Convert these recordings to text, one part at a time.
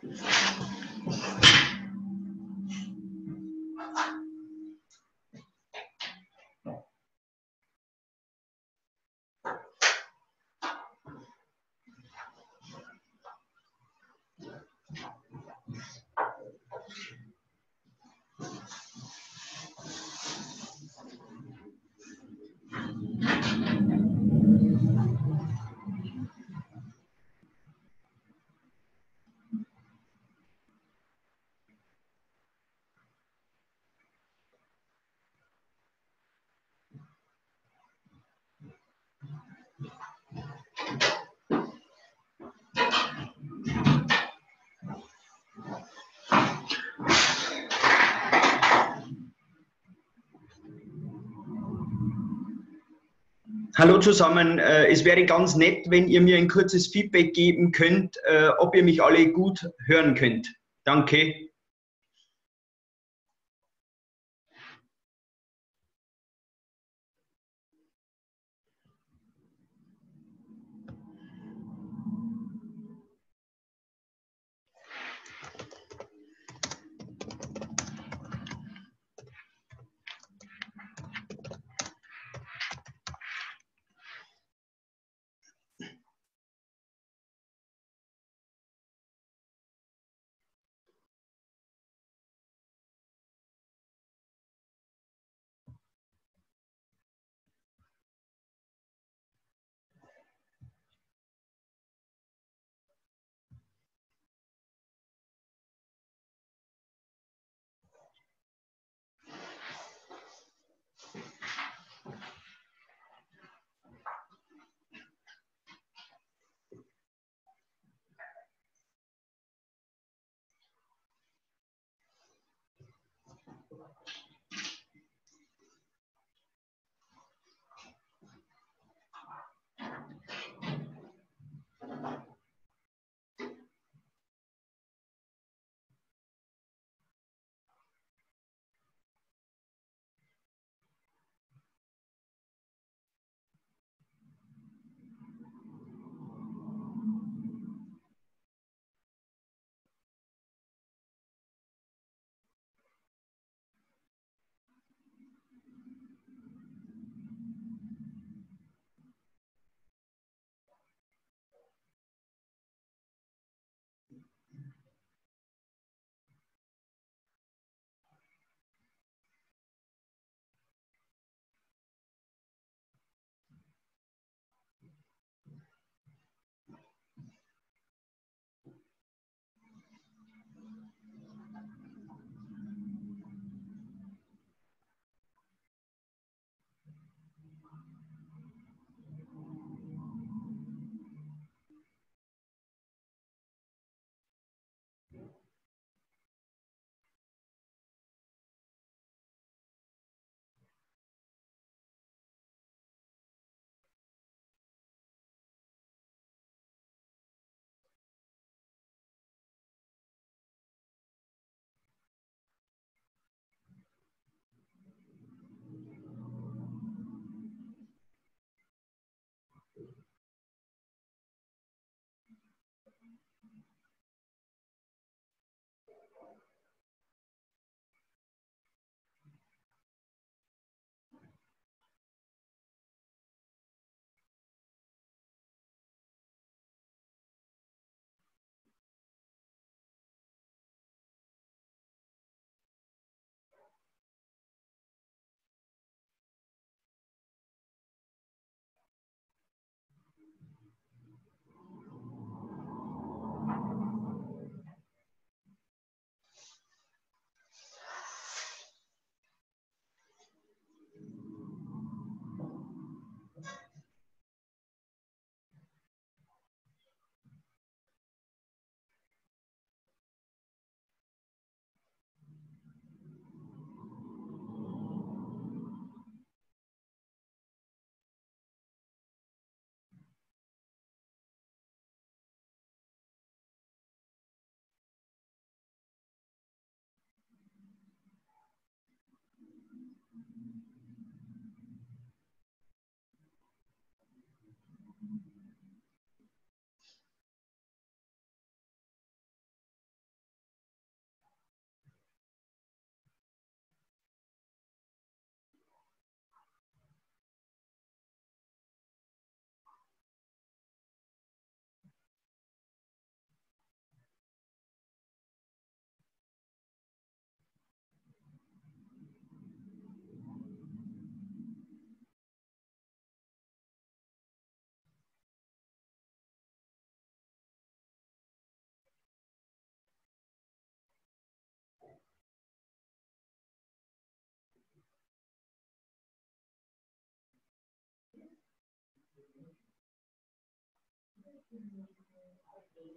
Hallo zusammen, es wäre ganz nett, wenn ihr mir ein kurzes Feedback geben könnt, ob ihr mich alle gut hören könnt. Danke.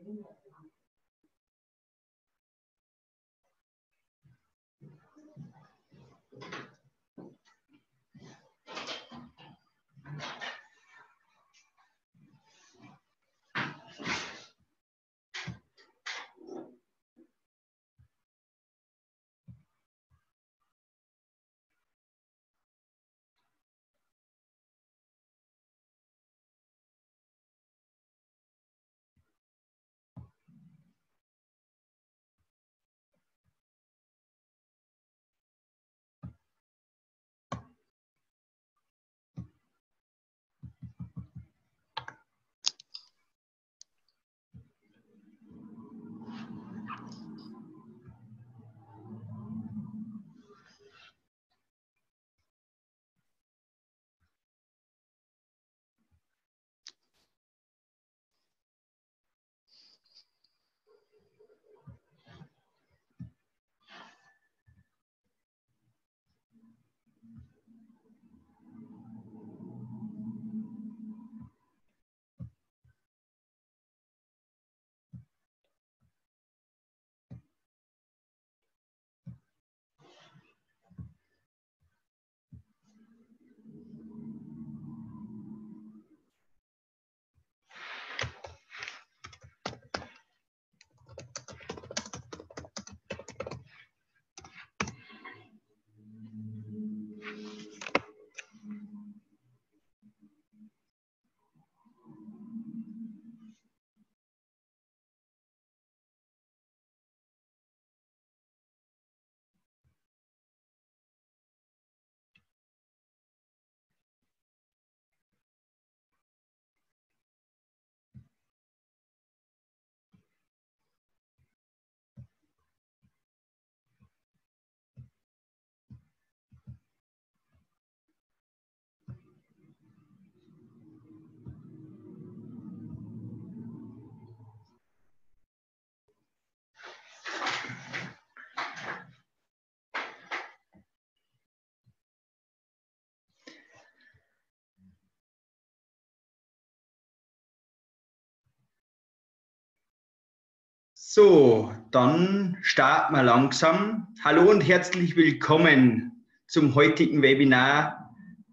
So, dann starten wir langsam. Hallo und herzlich willkommen zum heutigen Webinar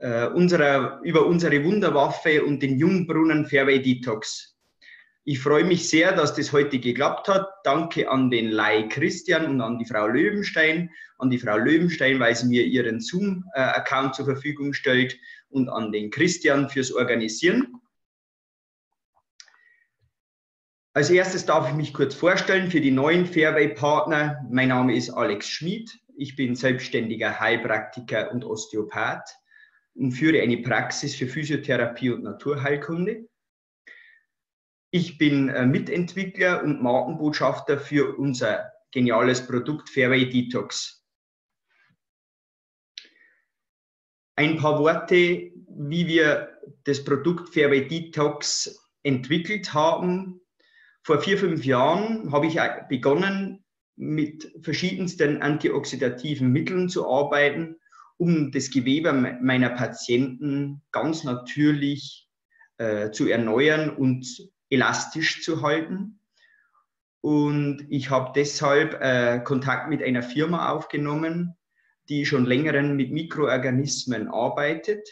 über unsere Wunderwaffe und den Jungbrunnen Fairway Detox. Ich freue mich sehr, dass das heute geklappt hat. Danke an den Lai Christian und an die Frau Löwenstein. An die Frau Löwenstein, weil sie mir ihren Zoom-Account zur Verfügung stellt, und an den Christian fürs Organisieren. Als erstes darf ich mich kurz vorstellen für die neuen Fairway-Partner. Mein Name ist Alex Schmid. Ich bin selbstständiger Heilpraktiker und Osteopath und führe eine Praxis für Physiotherapie und Naturheilkunde. Ich bin Mitentwickler und Markenbotschafter für unser geniales Produkt Fairway Detox. Ein paar Worte, wie wir das Produkt Fairway Detox entwickelt haben. Vor 4-5 Jahren habe ich begonnen, mit verschiedensten antioxidativen Mitteln zu arbeiten, um das Gewebe meiner Patienten ganz natürlich zu erneuern und elastisch zu halten. Und ich habe deshalb Kontakt mit einer Firma aufgenommen, die schon längeren mit Mikroorganismen arbeitet.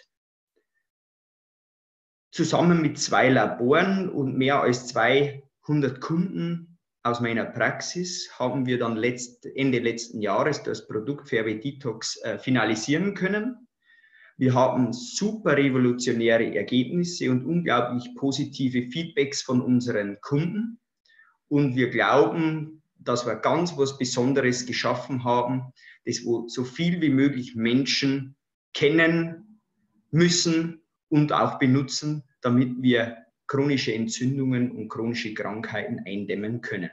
Zusammen mit 2 Laboren und mehr als 200 Kunden aus meiner Praxis haben wir dann Ende letzten Jahres das Produkt Fairway Detox finalisieren können. Wir haben super revolutionäre Ergebnisse und unglaublich positive Feedbacks von unseren Kunden. Und wir glauben, dass wir ganz was Besonderes geschaffen haben, das wo so viel wie möglich Menschen kennen müssen und auch benutzen, damit wir chronische Entzündungen und chronische Krankheiten eindämmen können.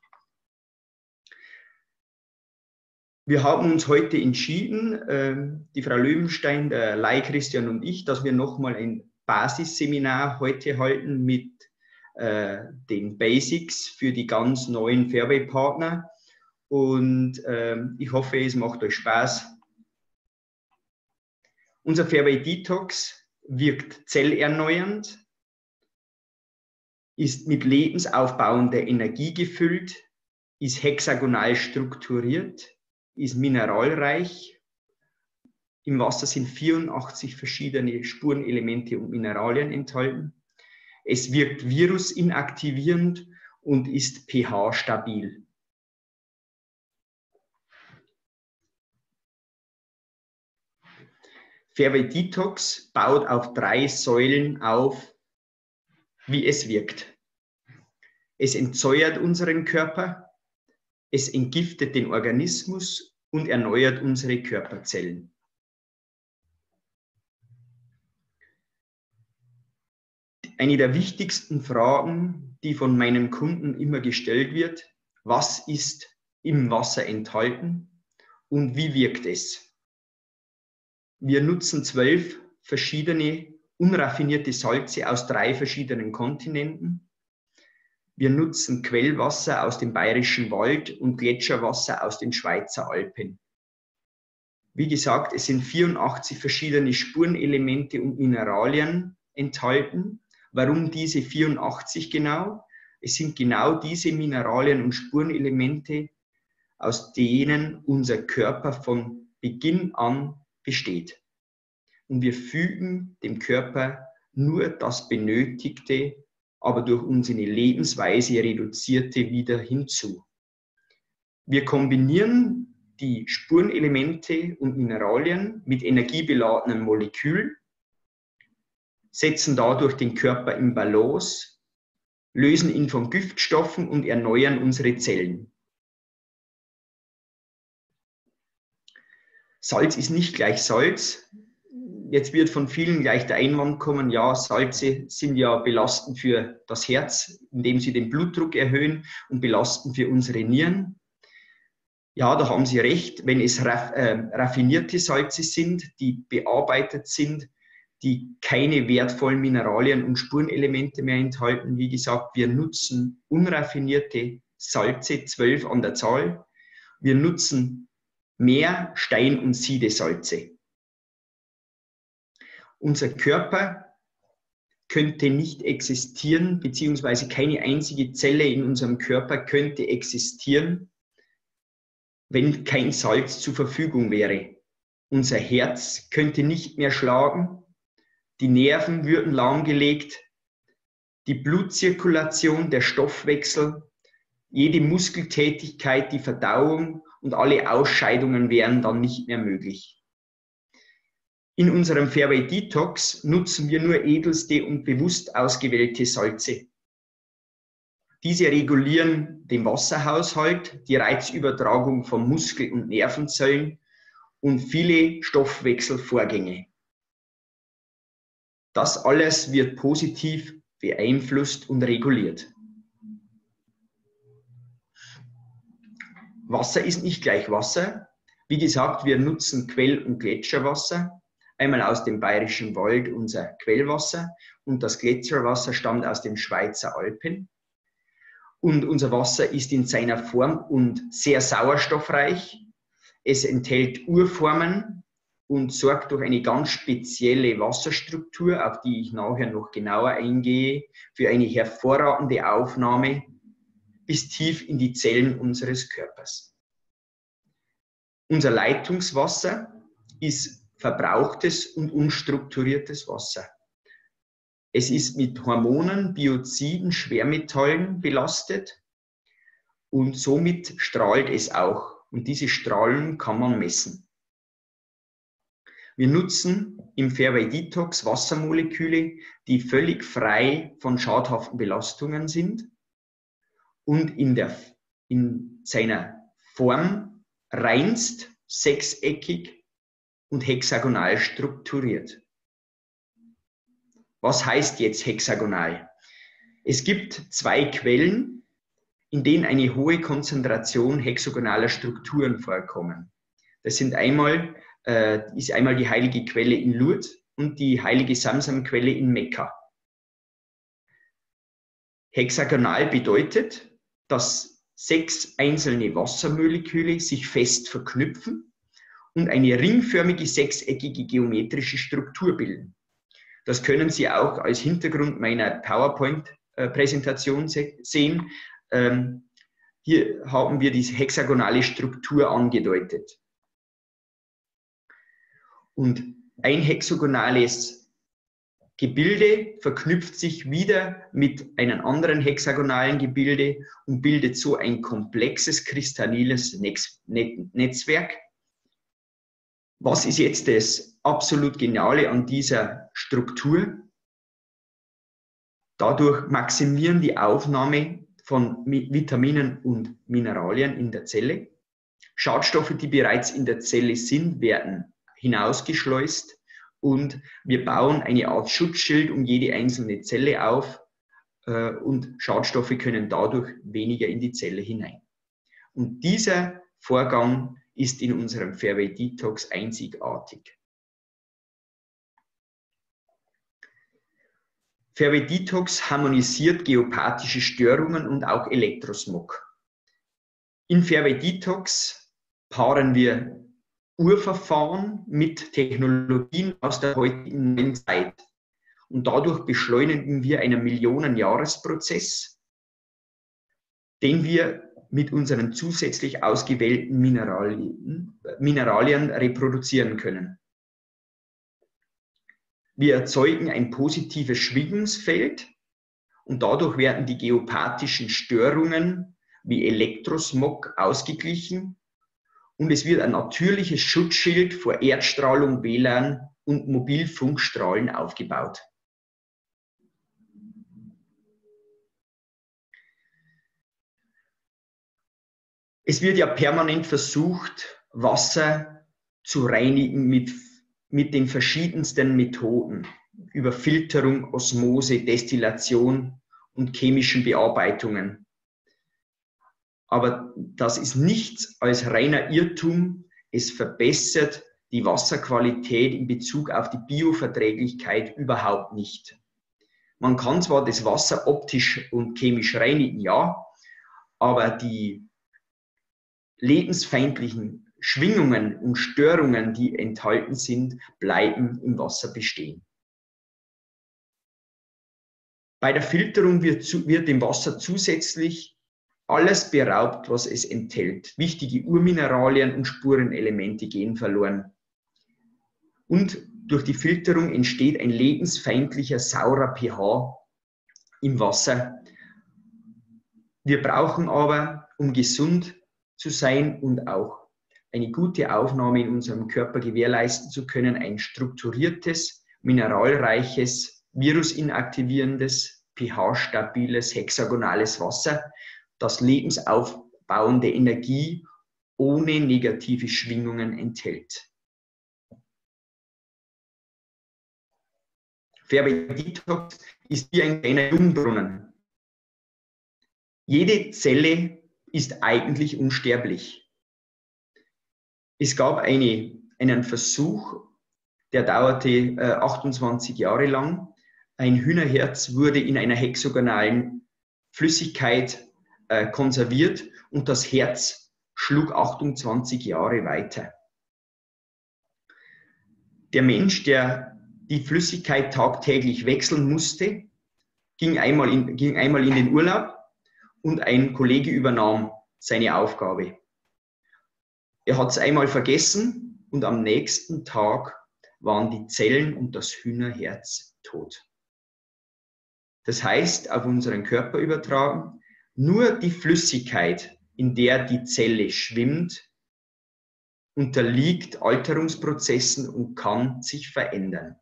Wir haben uns heute entschieden, die Frau Löwenstein, der Lai Christian und ich, dass wir nochmal ein Basisseminar heute halten mit den Basics für die ganz neuen Fairway-Partner. Und ich hoffe, es macht euch Spaß. Unser Fairway Detox wirkt zellerneuernd, ist mit lebensaufbauender Energie gefüllt, ist hexagonal strukturiert, ist mineralreich. Im Wasser sind 84 verschiedene Spurenelemente und Mineralien enthalten. Es wirkt virusinaktivierend und ist pH-stabil. Fairway Detox baut auf 3 Säulen auf, wie es wirkt. Es entsäuert unseren Körper, es entgiftet den Organismus und erneuert unsere Körperzellen. Eine der wichtigsten Fragen, die von meinen Kunden immer gestellt wird: Was ist im Wasser enthalten und wie wirkt es? Wir nutzen 12 verschiedene unraffinierte Salze aus 3 verschiedenen Kontinenten. Wir nutzen Quellwasser aus dem Bayerischen Wald und Gletscherwasser aus den Schweizer Alpen. Wie gesagt, es sind 84 verschiedene Spurenelemente und Mineralien enthalten. Warum diese 84 genau? Es sind genau diese Mineralien und Spurenelemente, aus denen unser Körper von Beginn an besteht. Und wir fügen dem Körper nur das Benötigte, aber durch unsere Lebensweise reduzierte wieder hinzu. Wir kombinieren die Spurenelemente und Mineralien mit energiebeladenen Molekülen, setzen dadurch den Körper in Balance, lösen ihn von Giftstoffen und erneuern unsere Zellen. Salz ist nicht gleich Salz. Jetzt wird von vielen gleich der Einwand kommen, ja, Salze sind ja belastend für das Herz, indem sie den Blutdruck erhöhen und belastend für unsere Nieren. Ja, da haben Sie recht, wenn es raffinierte Salze sind, die bearbeitet sind, die keine wertvollen Mineralien und Spurenelemente mehr enthalten. Wie gesagt, wir nutzen unraffinierte Salze, 12 an der Zahl. Wir nutzen mehr Stein- und Siedesalze. Unser Körper könnte nicht existieren, beziehungsweise keine einzige Zelle in unserem Körper könnte existieren, wenn kein Salz zur Verfügung wäre. Unser Herz könnte nicht mehr schlagen, die Nerven würden lahmgelegt, die Blutzirkulation, der Stoffwechsel, jede Muskeltätigkeit, die Verdauung und alle Ausscheidungen wären dann nicht mehr möglich. In unserem Fairway Detox nutzen wir nur edelste und bewusst ausgewählte Salze. Diese regulieren den Wasserhaushalt, die Reizübertragung von Muskel- und Nervenzellen und viele Stoffwechselvorgänge. Das alles wird positiv beeinflusst und reguliert. Wasser ist nicht gleich Wasser. Wie gesagt, wir nutzen Quell- und Gletscherwasser. Einmal aus dem Bayerischen Wald unser Quellwasser und das Gletscherwasser stammt aus den Schweizer Alpen. Und unser Wasser ist in seiner Form und sehr sauerstoffreich. Es enthält Urformen und sorgt durch eine ganz spezielle Wasserstruktur, auf die ich nachher noch genauer eingehe, für eine hervorragende Aufnahme bis tief in die Zellen unseres Körpers. Unser Leitungswasser ist verbrauchtes und unstrukturiertes Wasser. Es ist mit Hormonen, Bioziden, Schwermetallen belastet und somit strahlt es auch. Und diese Strahlung kann man messen. Wir nutzen im Fairway Detox Wassermoleküle, die völlig frei von schadhaften Belastungen sind und in seiner Form reinst, sechseckig und hexagonal strukturiert. Was heißt jetzt hexagonal? Es gibt 2 Quellen, in denen eine hohe Konzentration hexagonaler Strukturen vorkommen. Das sind einmal die heilige Quelle in Lourdes und die heilige Samsam-Quelle in Mekka. Hexagonal bedeutet, dass 6 einzelne Wassermoleküle sich fest verknüpfen und eine ringförmige sechseckige geometrische Struktur bilden. Das können Sie auch als Hintergrund meiner PowerPoint Präsentation sehen. Hier haben wir diese hexagonale Struktur angedeutet. Und ein hexagonales Gebilde verknüpft sich wieder mit einem anderen hexagonalen Gebilde und bildet so ein komplexes kristallines Netzwerk. Was ist jetzt das absolut Geniale an dieser Struktur? Dadurch maximieren die Aufnahme von Vitaminen und Mineralien in der Zelle. Schadstoffe, die bereits in der Zelle sind, werden hinausgeschleust und wir bauen eine Art Schutzschild um jede einzelne Zelle auf und Schadstoffe können dadurch weniger in die Zelle hinein. Und dieser Vorgang ist in unserem Fairway Detox einzigartig. Fairway Detox harmonisiert geopathische Störungen und auch Elektrosmog. In Fairway Detox paaren wir Urverfahren mit Technologien aus der heutigen Zeit. Und dadurch beschleunigen wir einen Millionenjahresprozess, den wir mit unseren zusätzlich ausgewählten Mineralien reproduzieren können. Wir erzeugen ein positives Schwingungsfeld und dadurch werden die geopathischen Störungen wie Elektrosmog ausgeglichen und es wird ein natürliches Schutzschild vor Erdstrahlung, WLAN und Mobilfunkstrahlen aufgebaut. Es wird ja permanent versucht, Wasser zu reinigen mit den verschiedensten Methoden, über Filterung, Osmose, Destillation und chemischen Bearbeitungen. Aber das ist nichts als reiner Irrtum. Es verbessert die Wasserqualität in Bezug auf die Bioverträglichkeit überhaupt nicht. Man kann zwar das Wasser optisch und chemisch reinigen, ja, aber die lebensfeindlichen Schwingungen und Störungen, die enthalten sind, bleiben im Wasser bestehen. Bei der Filterung wird dem Wasser zusätzlich alles beraubt, was es enthält. Wichtige Urmineralien und Spurenelemente gehen verloren. Und durch die Filterung entsteht ein lebensfeindlicher, saurer pH im Wasser. Wir brauchen aber, um gesund zu sein und auch eine gute Aufnahme in unserem Körper gewährleisten zu können, ein strukturiertes, mineralreiches, virusinaktivierendes, pH-stabiles, hexagonales Wasser, das lebensaufbauende Energie ohne negative Schwingungen enthält. Fairway Detox ist wie ein kleiner Jungbrunnen. Jede Zelle ist eigentlich unsterblich. Es gab einen Versuch, der dauerte 28 Jahre lang. Ein Hühnerherz wurde in einer hexagonalen Flüssigkeit konserviert und das Herz schlug 28 Jahre weiter. Der Mensch, der die Flüssigkeit tagtäglich wechseln musste, ging einmal in den Urlaub und ein Kollege übernahm seine Aufgabe. Er hat es einmal vergessen und am nächsten Tag waren die Zellen und das Hühnerherz tot. Das heißt, auf unseren Körper übertragen, nur die Flüssigkeit, in der die Zelle schwimmt, unterliegt Alterungsprozessen und kann sich verändern.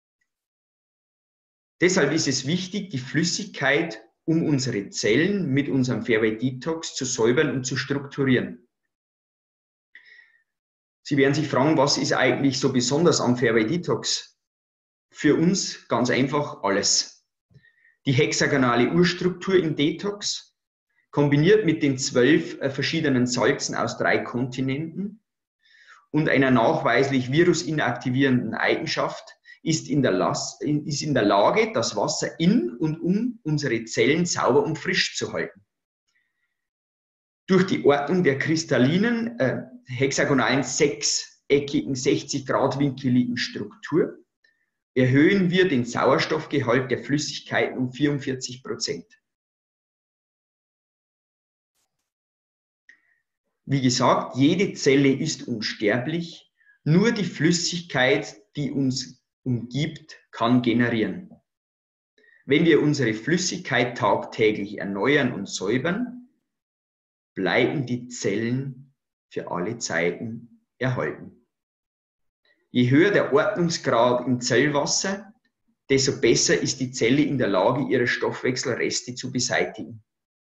Deshalb ist es wichtig, die Flüssigkeit um unsere Zellen mit unserem Fairway Detox zu säubern und zu strukturieren. Sie werden sich fragen, was ist eigentlich so besonders am Fairway Detox? Für uns ganz einfach alles. Die hexagonale Urstruktur im Detox, kombiniert mit den 12 verschiedenen Salzen aus 3 Kontinenten und einer nachweislich virusinaktivierenden Eigenschaft, ist in der Lage, das Wasser in und um unsere Zellen sauber und frisch zu halten. Durch die Ordnung der kristallinen, hexagonalen, sechseckigen, 60-Grad-winkeligen Struktur erhöhen wir den Sauerstoffgehalt der Flüssigkeiten um 44%. Wie gesagt, jede Zelle ist unsterblich, nur die Flüssigkeit, die uns umgibt, kann generieren. Wenn wir unsere Flüssigkeit tagtäglich erneuern und säubern, bleiben die Zellen für alle Zeiten erhalten. Je höher der Ordnungsgrad im Zellwasser, desto besser ist die Zelle in der Lage, ihre Stoffwechselreste zu beseitigen.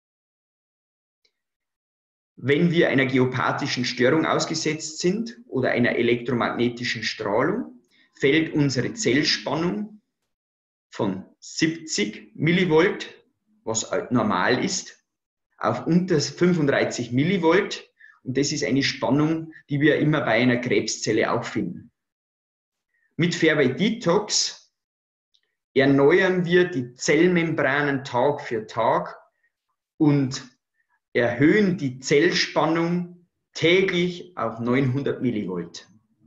Wenn wir einer geopathischen Störung ausgesetzt sind oder einer elektromagnetischen Strahlung, fällt unsere Zellspannung von 70 Millivolt, was normal ist, auf unter 35 Millivolt. Und das ist eine Spannung, die wir immer bei einer Krebszelle auch finden. Mit Fairway Detox erneuern wir die Zellmembranen Tag für Tag und erhöhen die Zellspannung täglich auf 900 Millivolt.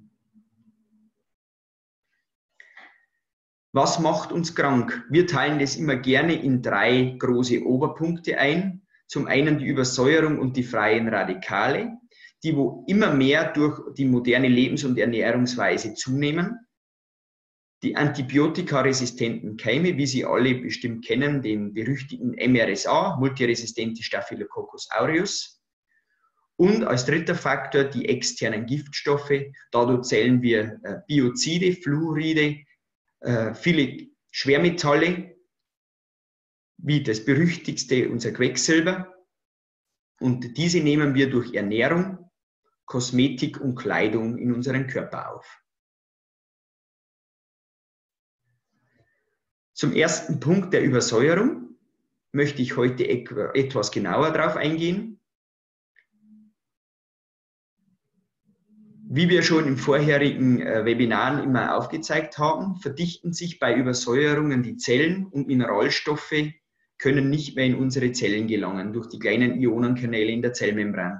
Was macht uns krank? Wir teilen das immer gerne in 3 große Oberpunkte ein. Zum einen die Übersäuerung und die freien Radikale, die wo immer mehr durch die moderne Lebens- und Ernährungsweise zunehmen. Die antibiotikaresistenten Keime, wie Sie alle bestimmt kennen, den berüchtigten MRSA, multiresistente Staphylococcus aureus. Und als dritter Faktor die externen Giftstoffe. Dadurch zählen wir Biozide, Fluoride, viele Schwermetalle, wie das berüchtigste unser Quecksilber. Und diese nehmen wir durch Ernährung, Kosmetik und Kleidung in unseren Körper auf. Zum ersten Punkt der Übersäuerung möchte ich heute etwas genauer darauf eingehen. Wie wir schon in vorherigen Webinaren immer aufgezeigt haben, verdichten sich bei Übersäuerungen die Zellen und Mineralstoffe können nicht mehr in unsere Zellen gelangen durch die kleinen Ionenkanäle in der Zellmembran.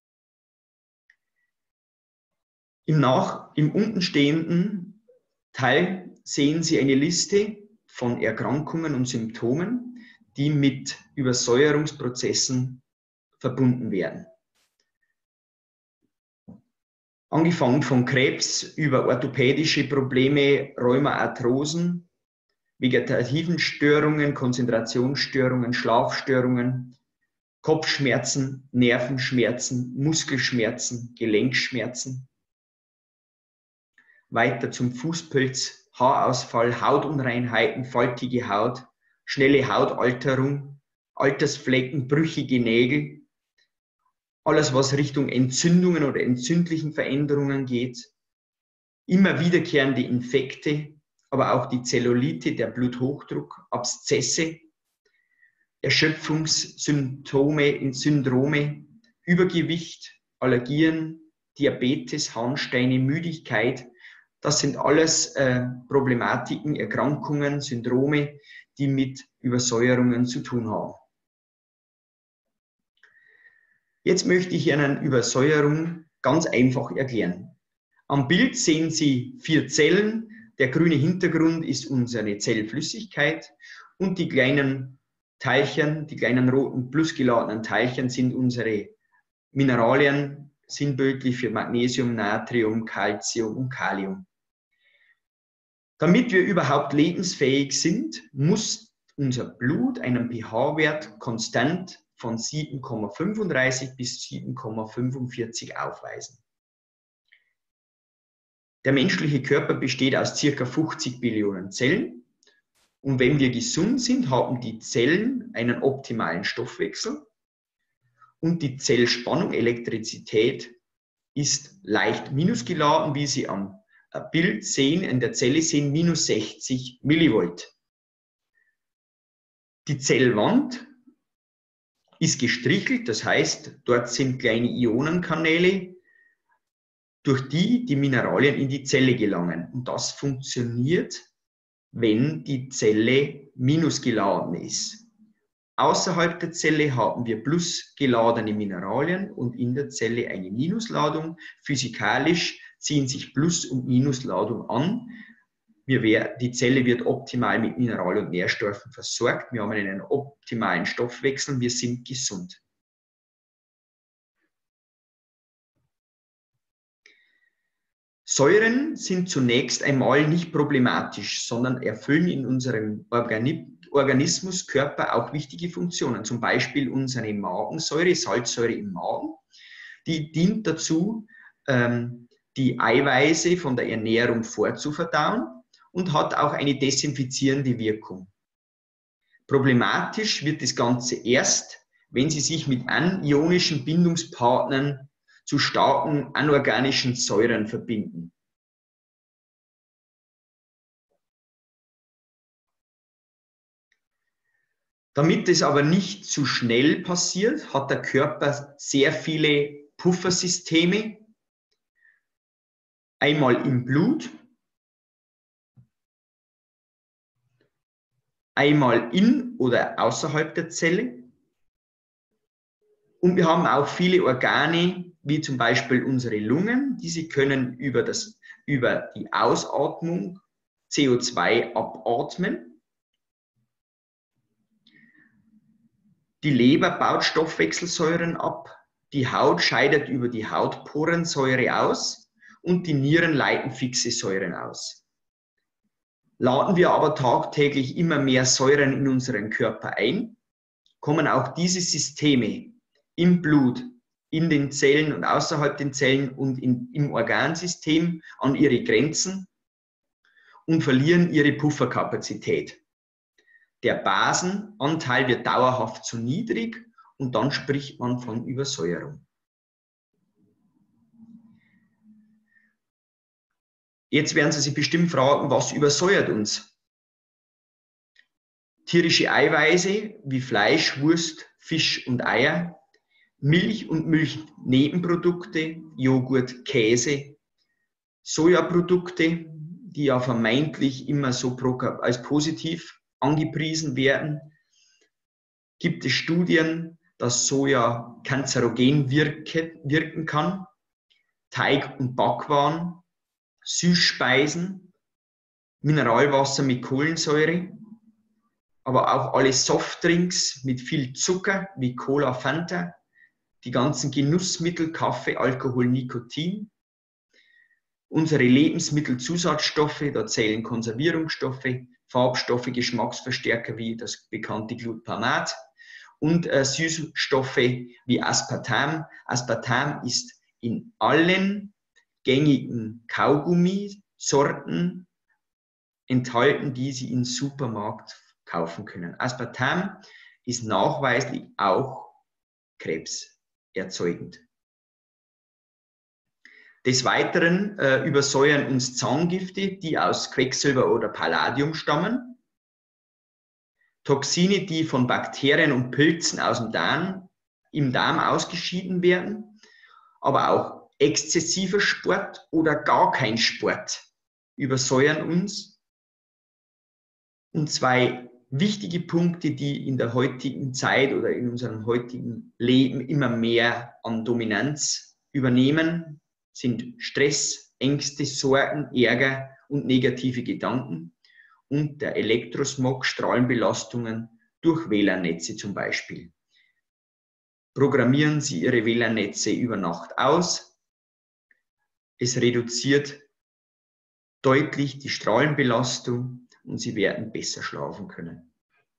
Im untenstehenden Teil sehen Sie eine Liste von Erkrankungen und Symptomen, die mit Übersäuerungsprozessen verbunden werden. Angefangen von Krebs über orthopädische Probleme, Rheumaarthrosen, vegetativen Störungen, Konzentrationsstörungen, Schlafstörungen, Kopfschmerzen, Nervenschmerzen, Muskelschmerzen, Gelenkschmerzen. Weiter zum Fußpilz, Haarausfall, Hautunreinheiten, faltige Haut, schnelle Hautalterung, Altersflecken, brüchige Nägel. Alles, was Richtung Entzündungen oder entzündlichen Veränderungen geht. Immer wiederkehrende Infekte, aber auch die Zellulite, der Bluthochdruck, Abszesse, Erschöpfungssymptome, Syndrome, Übergewicht, Allergien, Diabetes, Harnsteine, Müdigkeit. Das sind alles Problematiken, Erkrankungen, Syndrome, die mit Übersäuerungen zu tun haben. Jetzt möchte ich Ihnen Übersäuerung ganz einfach erklären. Am Bild sehen Sie 4 Zellen. Der grüne Hintergrund ist unsere Zellflüssigkeit und die kleinen Teilchen, die kleinen roten plusgeladenen Teilchen sind unsere Mineralien, sinnbildlich für Magnesium, Natrium, Calcium und Kalium. Damit wir überhaupt lebensfähig sind, muss unser Blut einen pH-Wert konstant von 7,35 bis 7,45 aufweisen. Der menschliche Körper besteht aus ca. 50 Billionen Zellen und wenn wir gesund sind, haben die Zellen einen optimalen Stoffwechsel und die Zellspannung, Elektrizität, ist leicht minusgeladen, wie Sie am Bild sehen, in der Zelle sehen minus 60 Millivolt. Die Zellwand ist gestrichelt, das heißt, dort sind kleine Ionenkanäle, durch die die Mineralien in die Zelle gelangen. Und das funktioniert, wenn die Zelle minusgeladen ist. Außerhalb der Zelle haben wir plusgeladene Mineralien und in der Zelle eine Minusladung. Physikalisch ziehen sich Plus- und Minusladung an. Die Zelle wird optimal mit Mineral- und Nährstoffen versorgt. Wir haben einen optimalen Stoffwechsel. Wir sind gesund. Säuren sind zunächst einmal nicht problematisch, sondern erfüllen in unserem Organismus, Körper auch wichtige Funktionen. Zum Beispiel unsere Magensäure, Salzsäure im Magen. Die dient dazu, die Eiweiße von der Ernährung vorzuverdauen und hat auch eine desinfizierende Wirkung. Problematisch wird das Ganze erst, wenn sie sich mit anionischen Bindungspartnern zu starken anorganischen Säuren verbinden. Damit es aber nicht zu schnell passiert, hat der Körper sehr viele Puffersysteme, einmal im Blut, einmal in oder außerhalb der Zelle. Und wir haben auch viele Organe, wie zum Beispiel unsere Lungen. Diese können über die Ausatmung CO2 abatmen. Die Leber baut Stoffwechselsäuren ab. Die Haut scheidet über die Hautporen Säure aus und die Nieren leiten fixe Säuren aus. Laden wir aber tagtäglich immer mehr Säuren in unseren Körper ein, kommen auch diese Systeme im Blut, in den Zellen und außerhalb den Zellen und im Organsystem an ihre Grenzen und verlieren ihre Pufferkapazität. Der Basenanteil wird dauerhaft zu niedrig und dann spricht man von Übersäuerung. Jetzt werden Sie sich bestimmt fragen, was übersäuert uns? Tierische Eiweiße wie Fleisch, Wurst, Fisch und Eier, Milch und Milchnebenprodukte, Joghurt, Käse, Sojaprodukte, die ja vermeintlich immer so als positiv angepriesen werden. Gibt es Studien, dass Soja kanzerogen wirken kann? Teig- und Backwaren, Süßspeisen, Mineralwasser mit Kohlensäure, aber auch alle Softdrinks mit viel Zucker wie Cola, Fanta, die ganzen Genussmittel, Kaffee, Alkohol, Nikotin, unsere Lebensmittelzusatzstoffe, da zählen Konservierungsstoffe, Farbstoffe, Geschmacksverstärker wie das bekannte Glutamat und Süßstoffe wie Aspartam. Aspartam ist in allen gängigen Kaugummisorten enthalten, die Sie im Supermarkt kaufen können. Aspartam ist nachweislich auch krebserzeugend. Des Weiteren übersäuern uns Zahngifte, die aus Quecksilber oder Palladium stammen. Toxine, die von Bakterien und Pilzen aus dem Darm, im Darm ausgeschieden werden. Aber auch exzessiver Sport oder gar kein Sport übersäuern uns. Und zwei wichtige Punkte, die in der heutigen Zeit oder in unserem heutigen Leben immer mehr an Dominanz übernehmen, sind Stress, Ängste, Sorgen, Ärger und negative Gedanken und der Elektrosmog, Strahlenbelastungen durch WLAN-Netze zum Beispiel. Programmieren Sie Ihre WLAN-Netze über Nacht aus. Es reduziert deutlich die Strahlenbelastung und Sie werden besser schlafen können.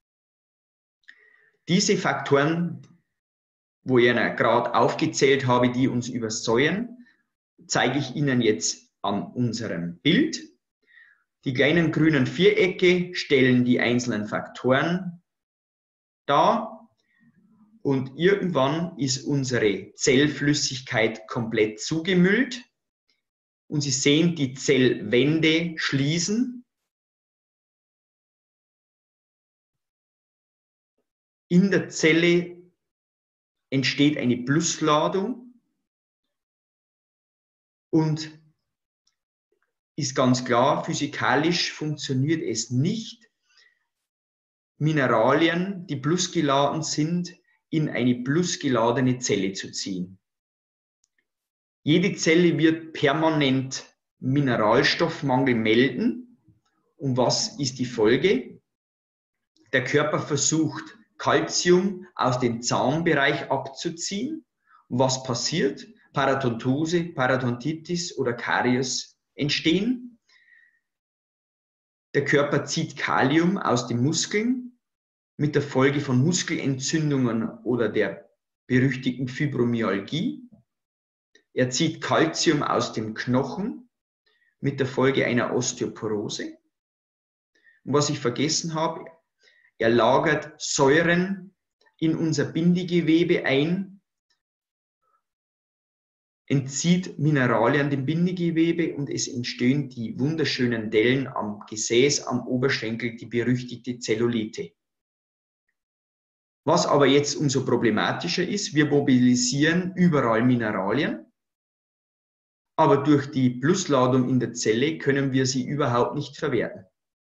Diese Faktoren, wo ich Ihnen gerade aufgezählt habe, die uns übersäuern, zeige ich Ihnen jetzt an unserem Bild. Die kleinen grünen Vierecke stellen die einzelnen Faktoren dar und irgendwann ist unsere Zellflüssigkeit komplett zugemüllt und Sie sehen die Zellwände schließen. In der Zelle entsteht eine Plusladung und ist ganz klar, physikalisch funktioniert es nicht, Mineralien, die plusgeladen sind, in eine plusgeladene Zelle zu ziehen. Jede Zelle wird permanent Mineralstoffmangel melden Und was ist die Folge? Der Körper versucht, Calcium aus dem Zahnbereich abzuziehen. Und was passiert? Parodontose, Parodontitis oder Karies entstehen. Der Körper zieht Kalium aus den Muskeln mit der Folge von Muskelentzündungen oder der berüchtigten Fibromyalgie. Er zieht Calcium aus dem Knochen mit der Folge einer Osteoporose. Und was ich vergessen habe, er lagert Säuren in unser Bindegewebe ein, entzieht Mineralien dem Bindegewebe und es entstehen die wunderschönen Dellen am Gesäß, am Oberschenkel, die berüchtigte Zellulite. Was aber jetzt umso problematischer ist, wir mobilisieren überall Mineralien, aber durch die Plusladung in der Zelle können wir sie überhaupt nicht verwerten.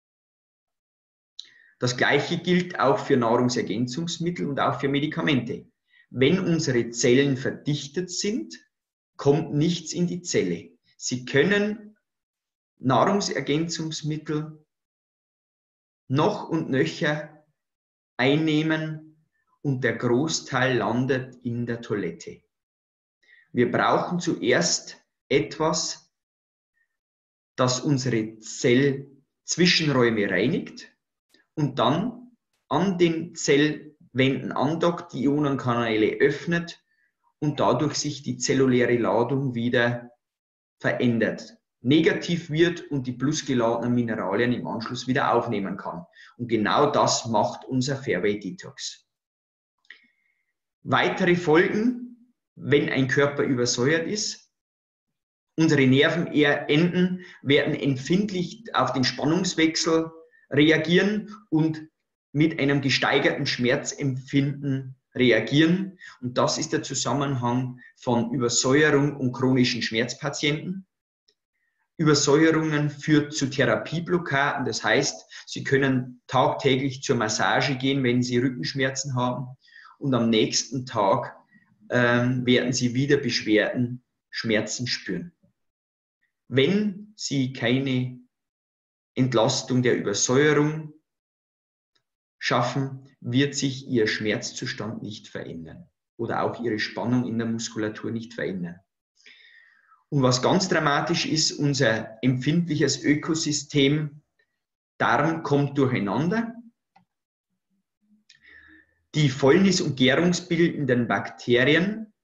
Das Gleiche gilt auch für Nahrungsergänzungsmittel und auch für Medikamente. Wenn unsere Zellen verdichtet sind, kommt nichts in die Zelle. Sie können Nahrungsergänzungsmittel noch und nöcher einnehmen und der Großteil landet in der Toilette. Wir brauchen zuerst etwas, das unsere Zellzwischenräume reinigt und dann an den Zellwänden andockt, die Ionenkanäle öffnet und dadurch sich die zelluläre Ladung wieder verändert, negativ wird und die plusgeladenen Mineralien im Anschluss wieder aufnehmen kann. Und genau das macht unser Fairway Detox. Weitere Folgen, wenn ein Körper übersäuert ist: Unsere Nervenenden werden empfindlich auf den Spannungswechsel reagieren und mit einem gesteigerten Schmerzempfinden reagieren. Und das ist der Zusammenhang von Übersäuerung und chronischen Schmerzpatienten. Übersäuerungen führt zu Therapieblockaden. Das heißt, Sie können tagtäglich zur Massage gehen, wenn Sie Rückenschmerzen haben. Und am nächsten Tag werden Sie wieder Beschwerden, Schmerzen spüren. Wenn Sie keine Entlastung der Übersäuerung schaffen, wird sich Ihr Schmerzzustand nicht verändern oder auch Ihre Spannung in der Muskulatur nicht verändern. Und was ganz dramatisch ist, unser empfindliches Ökosystem Darm kommt durcheinander. Die fäulnis- und gärungsbildenden Bakterien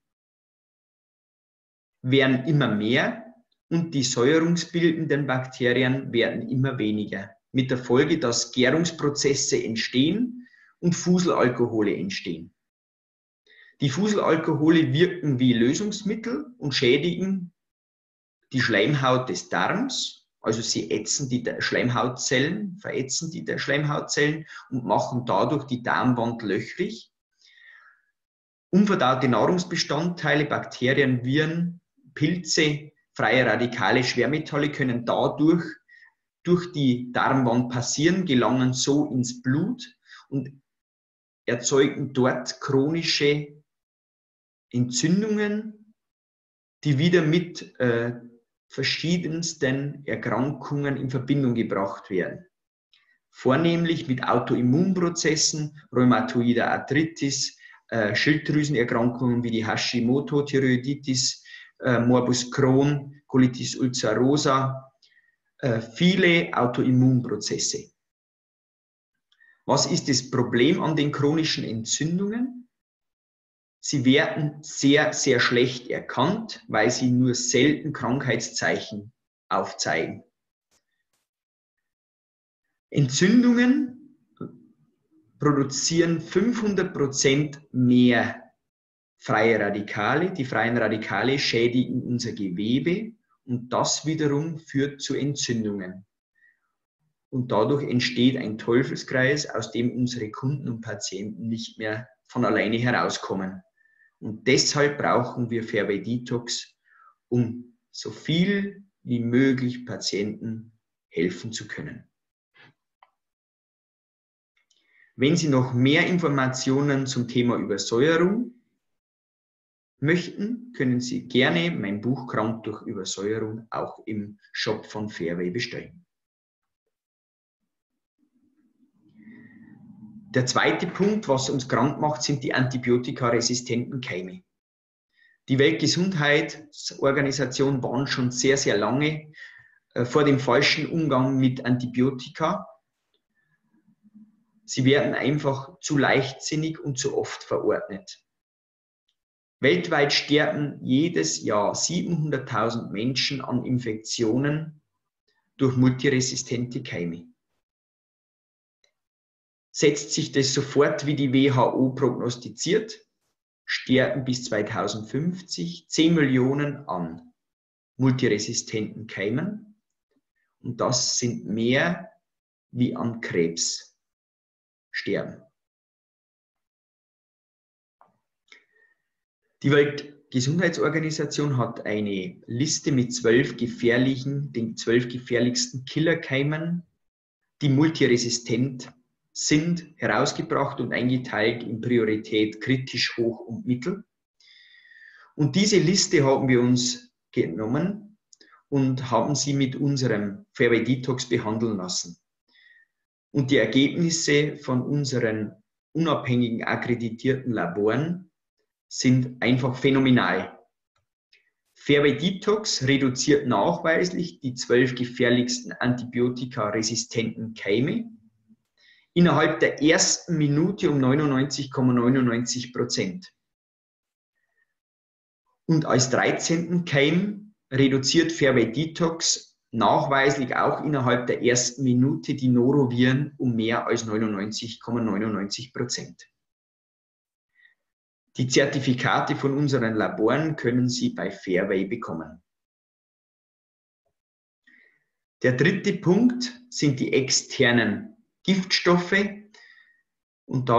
werden immer mehr und die säuerungsbildenden Bakterien werden immer weniger. Mit der Folge, dass Gärungsprozesse entstehen und Fuselalkohole entstehen. Die Fuselalkohole wirken wie Lösungsmittel und schädigen die Schleimhaut des Darms. Also sie ätzen die Schleimhautzellen, verätzen die Schleimhautzellen und machen dadurch die Darmwand löchrig. Unverdaute Nahrungsbestandteile, Bakterien, Viren, Pilze, freie Radikale, Schwermetalle können dadurch durch die Darmwand passieren, gelangen so ins Blut und erzeugen dort chronische Entzündungen, die wieder mit verschiedensten Erkrankungen in Verbindung gebracht werden. Vornehmlich mit Autoimmunprozessen, rheumatoider Arthritis, Schilddrüsenerkrankungen wie die Hashimoto-Thyreoiditis, Morbus Crohn, Colitis ulcerosa, viele Autoimmunprozesse. Was ist das Problem an den chronischen Entzündungen? Sie werden sehr, sehr schlecht erkannt, weil sie nur selten Krankheitszeichen aufzeigen. Entzündungen produzieren 500% mehr freie Radikale. Die freien Radikale schädigen unser Gewebe und das wiederum führt zu Entzündungen. Und dadurch entsteht ein Teufelskreis, aus dem unsere Kunden und Patienten nicht mehr von alleine herauskommen. Und deshalb brauchen wir Fairway Detox, um so viel wie möglich Patienten helfen zu können. Wenn Sie noch mehr Informationen zum Thema Übersäuerung möchten, können Sie gerne mein Buch Krank durch Übersäuerung auch im Shop von Fairway bestellen. Der zweite Punkt, was uns krank macht, sind die antibiotikaresistenten Keime. Die Weltgesundheitsorganisation warnt schon sehr, sehr lange vor dem falschen Umgang mit Antibiotika. Sie werden einfach zu leichtsinnig und zu oft verordnet. Weltweit sterben jedes Jahr 700.000 Menschen an Infektionen durch multiresistente Keime. Setzt sich das sofort, wie die WHO prognostiziert, sterben bis 2050 10 Millionen an multiresistenten Keimen. Und das sind mehr wie an Krebs sterben. Die Weltgesundheitsorganisation hat eine Liste mit den 12 gefährlichsten Killerkeimen, die multiresistent sind, herausgebracht und eingeteilt in Priorität kritisch, hoch und mittel. Und diese Liste haben wir uns genommen und haben sie mit unserem Fairway Detox behandeln lassen. Und die Ergebnisse von unseren unabhängigen akkreditierten Laboren sind einfach phänomenal. Fairway Detox reduziert nachweislich die 12 gefährlichsten antibiotikaresistenten Keime innerhalb der ersten Minute um 99,99%. Und als 13. Keim reduziert Fairway Detox nachweislich auch innerhalb der ersten Minute die Noroviren um mehr als 99,99%. Die Zertifikate von unseren Laboren können Sie bei Fairway bekommen. Der dritte Punkt sind die externen Giftstoffe und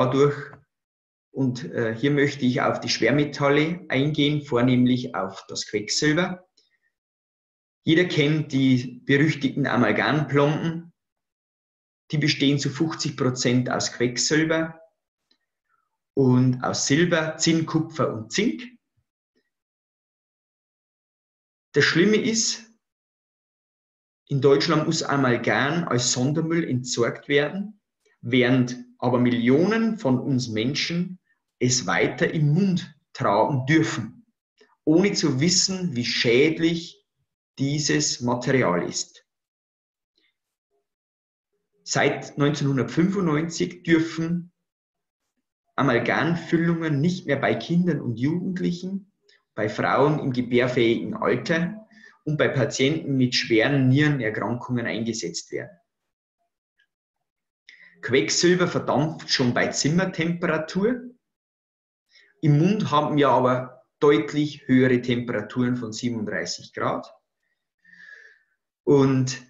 hier möchte ich auf die Schwermetalle eingehen, vornehmlich auf das Quecksilber. Jeder kennt die berüchtigten Amalgamplomben. Die bestehen zu 50% aus Quecksilber und aus Silber, Zinn, Kupfer und Zink. Das Schlimme ist, in Deutschland muss Amalgam als Sondermüll entsorgt werden, während aber Millionen von uns Menschen es weiter im Mund tragen dürfen, ohne zu wissen, wie schädlich dieses Material ist. Seit 1995 dürfen Amalgamfüllungen nicht mehr bei Kindern und Jugendlichen, bei Frauen im gebärfähigen Alter und bei Patienten mit schweren Nierenerkrankungen eingesetzt werden. Quecksilber verdampft schon bei Zimmertemperatur. Im Mund haben wir aber deutlich höhere Temperaturen von 37 Grad. Und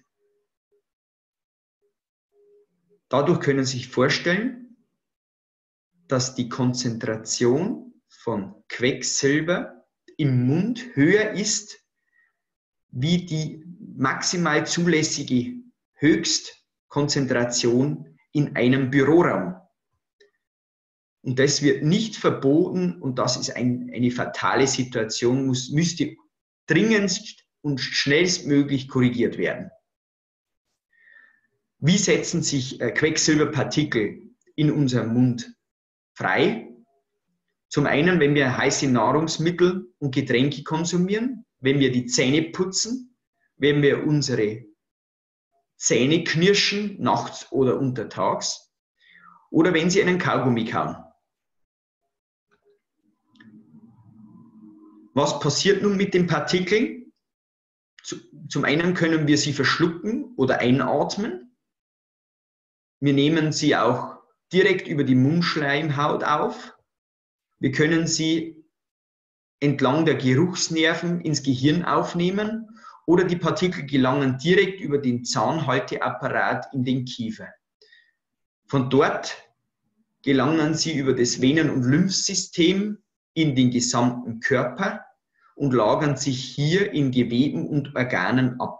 dadurch können Sie sich vorstellen, dass die Konzentration von Quecksilber im Mund höher ist wie die maximal zulässige Höchstkonzentration in einem Büroraum. Und das wird nicht verboten und das ist eine fatale Situation, müsste dringendst und schnellstmöglich korrigiert werden. Wie setzen sich Quecksilberpartikel in unserem Mund frei? Zum einen, wenn wir heiße Nahrungsmittel und Getränke konsumieren, wenn wir die Zähne putzen, wenn wir unsere Zähne knirschen, nachts oder untertags, oder wenn Sie einen Kaugummi kauen. Was passiert nun mit den Partikeln? Zum einen können wir sie verschlucken oder einatmen. Wir nehmen sie auch direkt über die Mundschleimhaut auf. Wir können sie entlang der Geruchsnerven ins Gehirn aufnehmen oder die Partikel gelangen direkt über den Zahnhalteapparat in den Kiefer. Von dort gelangen sie über das Venen- und Lymphsystem in den gesamten Körper und lagern sich hier in Geweben und Organen ab.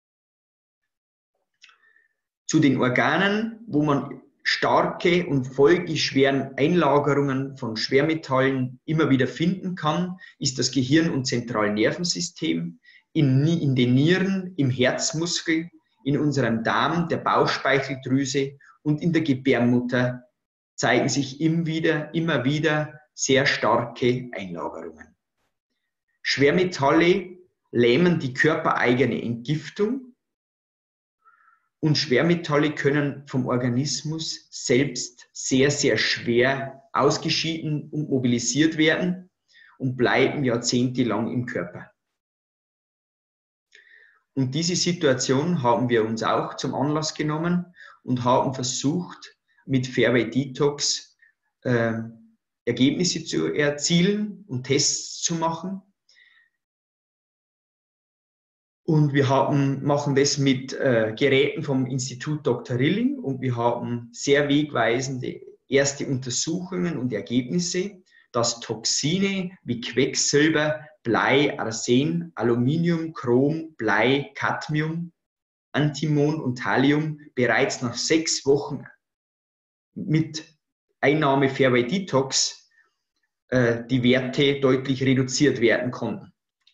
Zu den Organen, wo man starke und folgeschweren Einlagerungen von Schwermetallen immer wieder finden kann, ist das Gehirn- und Zentralnervensystem, in den Nieren, im Herzmuskel, in unserem Darm, der Bauchspeicheldrüse und in der Gebärmutter zeigen sich immer wieder sehr starke Einlagerungen. Schwermetalle lähmen die körpereigene Entgiftung und Schwermetalle können vom Organismus selbst sehr, sehr schwer ausgeschieden und mobilisiert werden und bleiben jahrzehntelang im Körper. Und diese Situation haben wir uns auch zum Anlass genommen und haben versucht, mit Fairway Detox Ergebnisse zu erzielen und Tests zu machen. Und wir machen das mit Geräten vom Institut Dr. Rilling und wir haben sehr wegweisende erste Untersuchungen und Ergebnisse, dass Toxine wie Quecksilber, Blei, Arsen, Aluminium, Chrom, Blei, Cadmium, Antimon und Thallium bereits nach 6 Wochen mit Einnahme Fairway Detox die Werte deutlich reduziert werden konnten.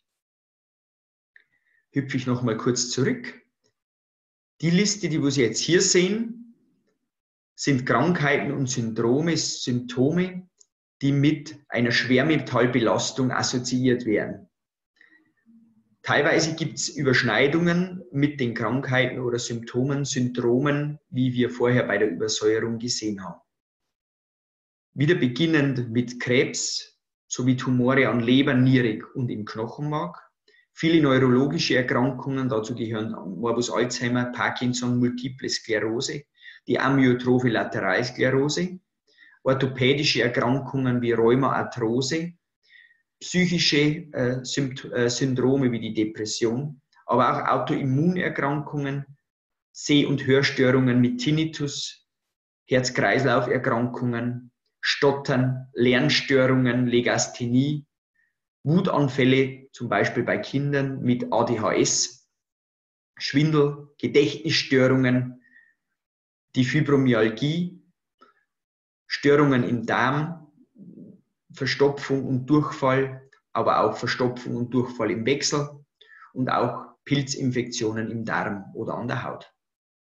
Hüpfe ich noch mal kurz zurück. Die Liste, die Sie jetzt hier sehen, sind Krankheiten und Symptome, die mit einer Schwermetallbelastung assoziiert werden. Teilweise gibt es Überschneidungen mit den Krankheiten oder Syndromen, wie wir vorher bei der Übersäuerung gesehen haben. Wieder beginnend mit Krebs sowie Tumore an Leber, Niere und im Knochenmark. Viele neurologische Erkrankungen, dazu gehören Morbus Alzheimer, Parkinson, Multiple Sklerose, die amyotrophe Lateralsklerose, orthopädische Erkrankungen wie Rheuma, Arthrose, psychische Syndrome wie die Depression, aber auch Autoimmunerkrankungen, Seh- und Hörstörungen mit Tinnitus, Herz-Kreislauf-Erkrankungen, Stottern, Lernstörungen, Legasthenie, Wutanfälle, zum Beispiel bei Kindern mit ADHS, Schwindel, Gedächtnisstörungen, die Fibromyalgie, Störungen im Darm, Verstopfung und Durchfall, aber auch Verstopfung und Durchfall im Wechsel und auch Pilzinfektionen im Darm oder an der Haut.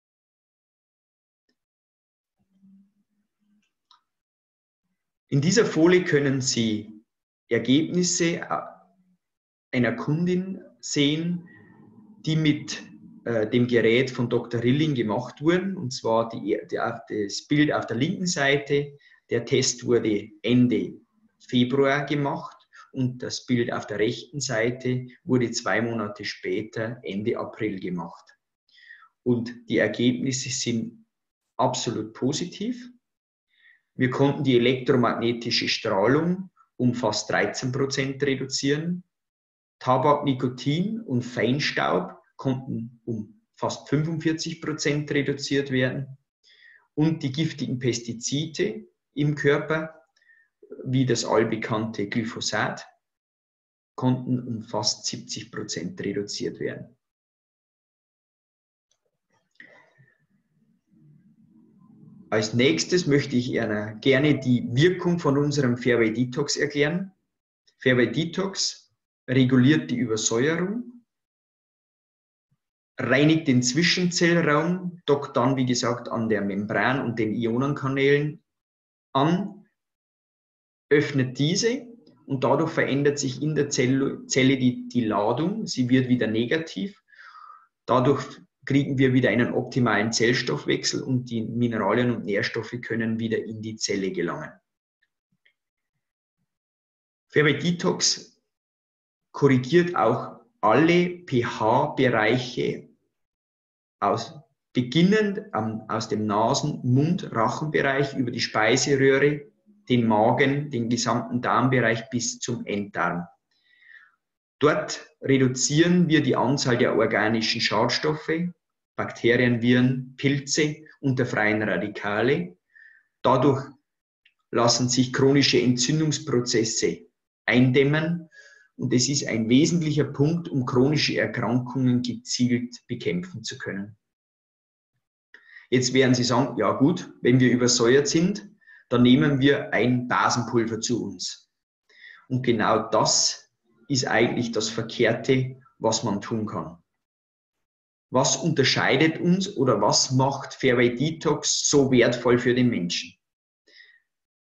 In dieser Folie können Sie Ergebnisse einer Kundin sehen, die mit dem Gerät von Dr. Rilling gemacht wurden. Und zwar das Bild auf der linken Seite. Der Test wurde Ende Februar gemacht und das Bild auf der rechten Seite wurde 2 Monate später, Ende April, gemacht. Und die Ergebnisse sind absolut positiv. Wir konnten die elektromagnetische Strahlung um fast 13% reduzieren. Tabak, Nikotin und Feinstaub konnten um fast 45% reduziert werden. Und die giftigen Pestizide im Körper, wie das allbekannte Glyphosat, konnten um fast 70% reduziert werden. Als nächstes möchte ich Ihnen gerne die Wirkung von unserem Fairway Detox erklären. Fairway Detox reguliert die Übersäuerung, reinigt den Zwischenzellraum, dockt dann, wie gesagt, an der Membran und den Ionenkanälen an, öffnet diese und dadurch verändert sich in der Zelle die Ladung, sie wird wieder negativ. Dadurch kriegen wir wieder einen optimalen Zellstoffwechsel und die Mineralien und Nährstoffe können wieder in die Zelle gelangen. Fairway Detox korrigiert auch alle pH-Bereiche beginnend aus dem Nasen-, Mund-, Rachenbereich über die Speiseröhre, den Magen, den gesamten Darmbereich bis zum Enddarm. Dort reduzieren wir die Anzahl der organischen Schadstoffe, Bakterien, Viren, Pilze und der freien Radikale. Dadurch lassen sich chronische Entzündungsprozesse eindämmen und es ist ein wesentlicher Punkt, um chronische Erkrankungen gezielt bekämpfen zu können. Jetzt werden Sie sagen, ja gut, wenn wir übersäuert sind, dann nehmen wir ein Basenpulver zu uns. Und genau das ist eigentlich das Verkehrte, was man tun kann. Was unterscheidet uns oder was macht Fairway Detox so wertvoll für den Menschen?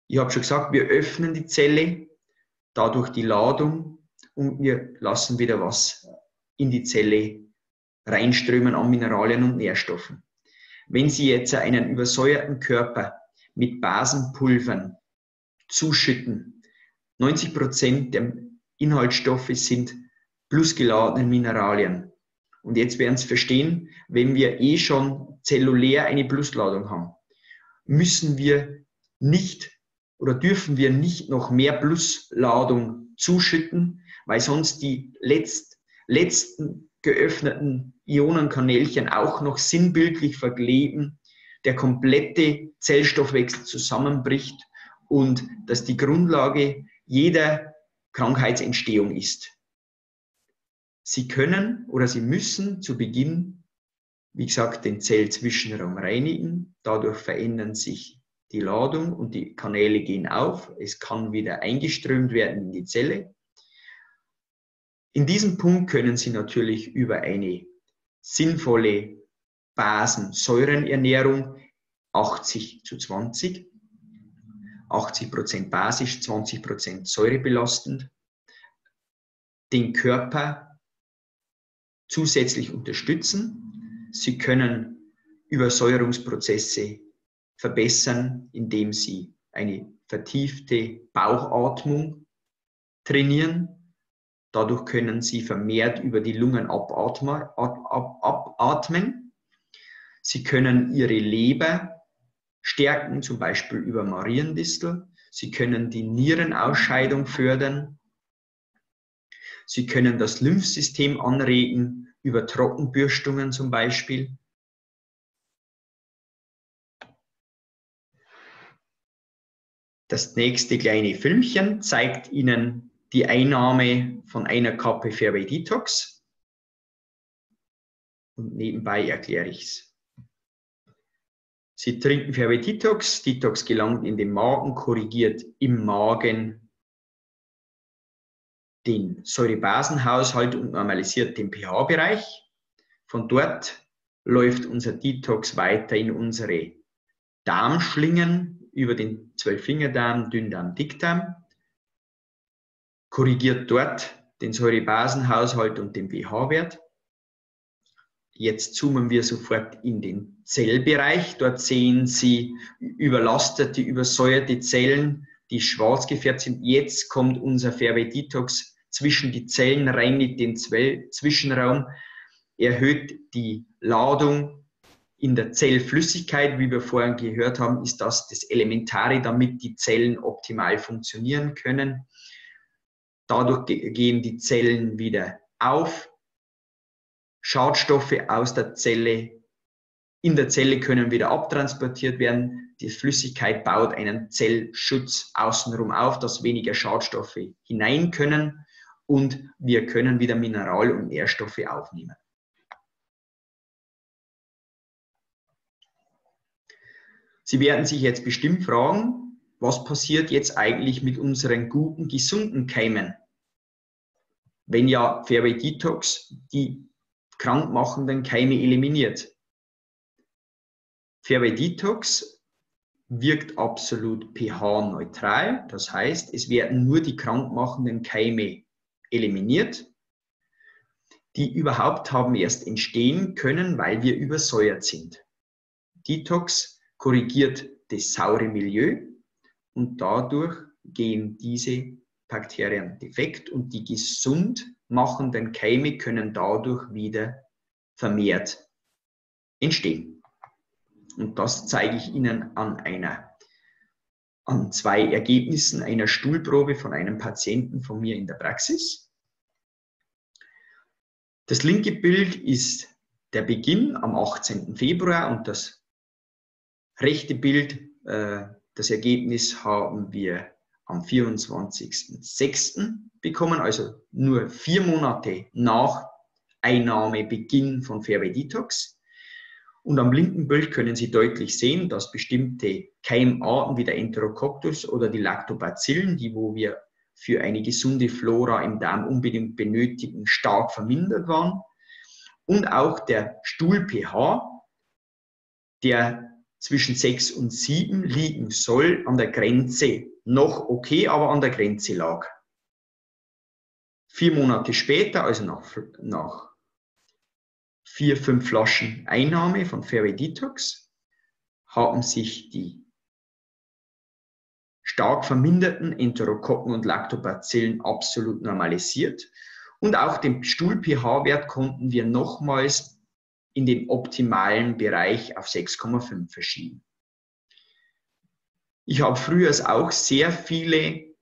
Ich habe schon gesagt, wir öffnen die Zelle, dadurch die Ladung und wir lassen wieder was in die Zelle reinströmen an Mineralien und Nährstoffen. Wenn Sie jetzt einen übersäuerten Körper mit Basenpulvern zuschütten, 90% der Inhaltsstoffe sind plusgeladene Mineralien. Und jetzt werden Sie verstehen, wenn wir schon zellulär eine Plusladung haben, müssen wir nicht oder dürfen wir nicht noch mehr Plusladung zuschütten, weil sonst die letzten geöffneten Ionenkanälchen auch noch sinnbildlich verkleben, der komplette Zellstoffwechsel zusammenbricht und das die Grundlage jeder Krankheitsentstehung ist. Sie können oder Sie müssen zu Beginn, wie gesagt, den Zellzwischenraum reinigen. Dadurch verändern sich die Ladung und die Kanäle gehen auf. Es kann wieder eingeströmt werden in die Zelle. In diesem Punkt können Sie natürlich über eine sinnvolle Basensäurenernährung 80:20, 80% basisch, 20% säurebelastend, den Körper zusätzlich unterstützen. Sie können Übersäuerungsprozesse verbessern, indem Sie eine vertiefte Bauchatmung trainieren. Dadurch können Sie vermehrt über die Lungen abatmen. Sie können Ihre Leber stärken, zum Beispiel über Mariendistel. Sie können die Nierenausscheidung fördern. Sie können das Lymphsystem anregen, über Trockenbürstungen zum Beispiel. Das nächste kleine Filmchen zeigt Ihnen die Einnahme von einer Kappe Fairway Detox. Und nebenbei erkläre ich es. Sie trinken Fairway Detox. Detox gelangt in den Magen, korrigiert im Magen den Säurebasenhaushalt und normalisiert den pH-Bereich. Von dort läuft unser Detox weiter in unsere Darmschlingen über den 12-Fingerdarm, Dünndarm, Dickdarm. Korrigiert dort den Säurebasenhaushalt und den pH-Wert. Jetzt zoomen wir sofort in den Zellbereich. Dort sehen Sie überlastete, übersäuerte Zellen, die schwarz gefärbt sind. Jetzt kommt unser Fairway Detox zwischen die Zellen rein in den Zwischenraum, erhöht die Ladung in der Zellflüssigkeit. Wie wir vorhin gehört haben, ist das Elementare, damit die Zellen optimal funktionieren können. Dadurch gehen die Zellen wieder auf. Schadstoffe aus der Zelle, in der Zelle können wieder abtransportiert werden. Die Flüssigkeit baut einen Zellschutz außenrum auf, dass weniger Schadstoffe hinein können und wir können wieder Mineral- und Nährstoffe aufnehmen. Sie werden sich jetzt bestimmt fragen, was passiert jetzt eigentlich mit unseren guten, gesunden Keimen, wenn ja Fairway Detox die krankmachenden Keime eliminiert. Fairway Detox wirkt absolut pH-neutral, das heißt, es werden nur die krankmachenden Keime eliminiert. Die überhaupt haben erst entstehen können, weil wir übersäuert sind. Detox korrigiert das saure Milieu und dadurch gehen diese Bakterien defekt und die gesund machenden Keime können dadurch wieder vermehrt entstehen. Und das zeige ich Ihnen an zwei Ergebnissen einer Stuhlprobe von einem Patienten von mir in der Praxis. Das linke Bild ist der Beginn am 18. Februar und das rechte Bild, das Ergebnis haben wir am 24.06. bekommen, also nur 4 Monate nach Einnahmebeginn von Fairway Detox. Und am linken Bild können Sie deutlich sehen, dass bestimmte Keimarten wie der Enterococcus oder die Lactobacillen, die wo wir für eine gesunde Flora im Darm unbedingt benötigen, stark vermindert waren. Und auch der Stuhl-pH, der zwischen 6 und 7 liegen soll, an der Grenze noch okay, aber an der Grenze lag. 4 Monate später, also nach 4, 5 Flaschen Einnahme von Fairway Detox, haben sich die stark verminderten Enterokokken und Lactobacillen absolut normalisiert. Und auch den Stuhl-pH-Wert konnten wir nochmals in den optimalen Bereich auf 6,5 verschieben. Ich habe früher auch sehr viele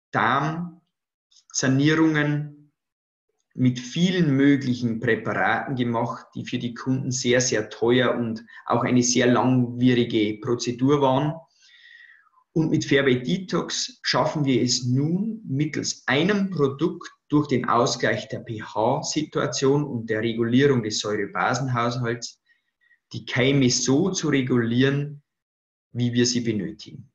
Darmsanierungen mit vielen möglichen Präparaten gemacht, die für die Kunden sehr, sehr teuer und auch eine sehr langwierige Prozedur waren. Und mit Fairway Detox schaffen wir es nun mittels einem Produkt durch den Ausgleich der pH-Situation und der Regulierung des Säurebasenhaushalts, die Keime so zu regulieren, wie wir sie benötigen.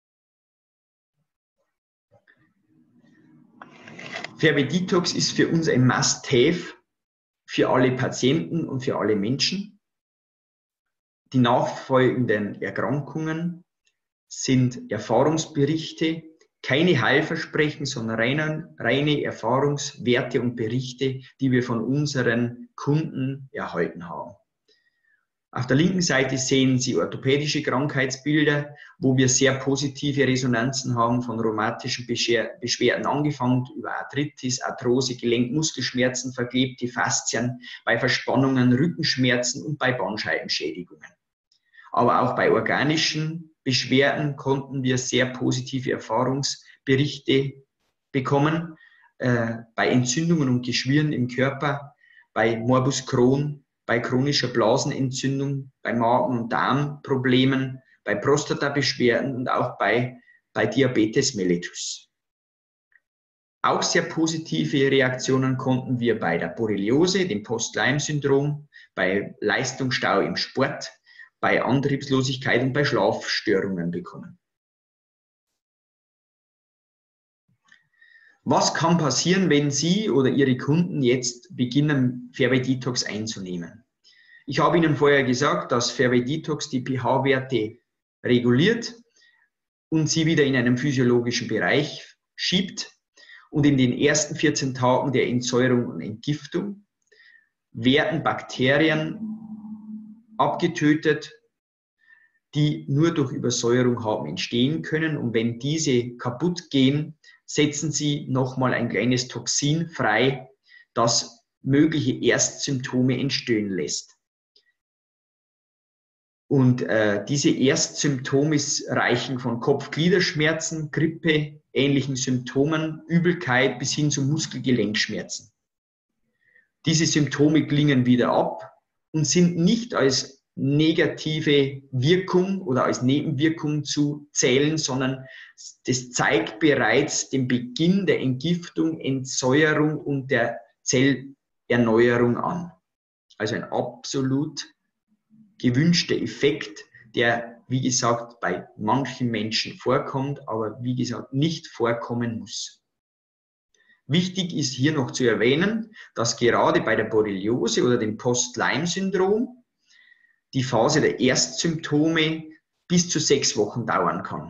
Fairway Detox ist für uns ein Must-Have für alle Patienten und für alle Menschen. Die nachfolgenden Erkrankungen sind Erfahrungsberichte, keine Heilversprechen, sondern reine Erfahrungswerte und Berichte, die wir von unseren Kunden erhalten haben. Auf der linken Seite sehen Sie orthopädische Krankheitsbilder, wo wir sehr positive Resonanzen haben, von rheumatischen Beschwerden angefangen, über Arthritis, Arthrose, Gelenkmuskelschmerzen, verklebte Faszien, bei Verspannungen, Rückenschmerzen und bei Bandscheibenschädigungen. Aber auch bei organischen Beschwerden konnten wir sehr positive Erfahrungsberichte bekommen, bei Entzündungen und Geschwüren im Körper, bei Morbus Crohn, bei chronischer Blasenentzündung, bei Magen- und Darmproblemen, bei Prostatabeschwerden und auch bei Diabetes mellitus. Auch sehr positive Reaktionen konnten wir bei der Borreliose, dem Post-Lyme-Syndrom, bei Leistungsstau im Sport, bei Antriebslosigkeit und bei Schlafstörungen bekommen. Was kann passieren, wenn Sie oder Ihre Kunden jetzt beginnen, Fairway Detox einzunehmen? Ich habe Ihnen vorher gesagt, dass Fairway Detox die pH-Werte reguliert und sie wieder in einen physiologischen Bereich schiebt. Und in den ersten 14 Tagen der Entsäuerung und Entgiftung werden Bakterien abgetötet, die nur durch Übersäuerung haben entstehen können. Und wenn diese kaputt gehen, setzen sie nochmal ein kleines Toxin frei, das mögliche Erstsymptome entstehen lässt. Und diese Erstsymptome reichen von Kopf-Gliederschmerzen, Grippe, ähnlichen Symptomen, Übelkeit bis hin zu Muskelgelenkschmerzen. Diese Symptome klingen wieder ab und sind nicht als negative Wirkung oder als Nebenwirkung zu zählen, sondern das zeigt bereits den Beginn der Entgiftung, Entsäuerung und der Zellerneuerung an. Also ein absolut gewünschter Effekt, der, wie gesagt, bei manchen Menschen vorkommt, aber wie gesagt, nicht vorkommen muss. Wichtig ist hier noch zu erwähnen, dass gerade bei der Borreliose oder dem Post-Lyme-Syndrom die Phase der Erstsymptome bis zu 6 Wochen dauern kann.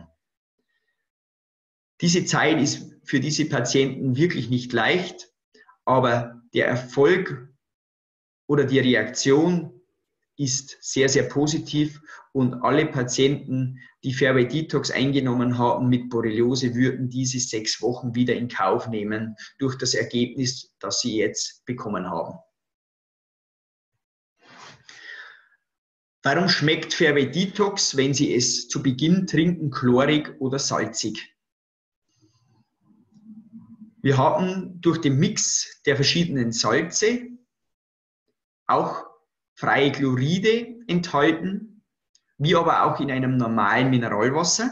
Diese Zeit ist für diese Patienten wirklich nicht leicht, aber der Erfolg oder die Reaktion ist sehr, sehr positiv und alle Patienten, die Fairway Detox eingenommen haben mit Borreliose, würden diese 6 Wochen wieder in Kauf nehmen durch das Ergebnis, das sie jetzt bekommen haben. Warum schmeckt Fairway Detox, wenn Sie es zu Beginn trinken, chlorig oder salzig? Wir haben durch den Mix der verschiedenen Salze auch freie Chloride enthalten, wie aber auch in einem normalen Mineralwasser.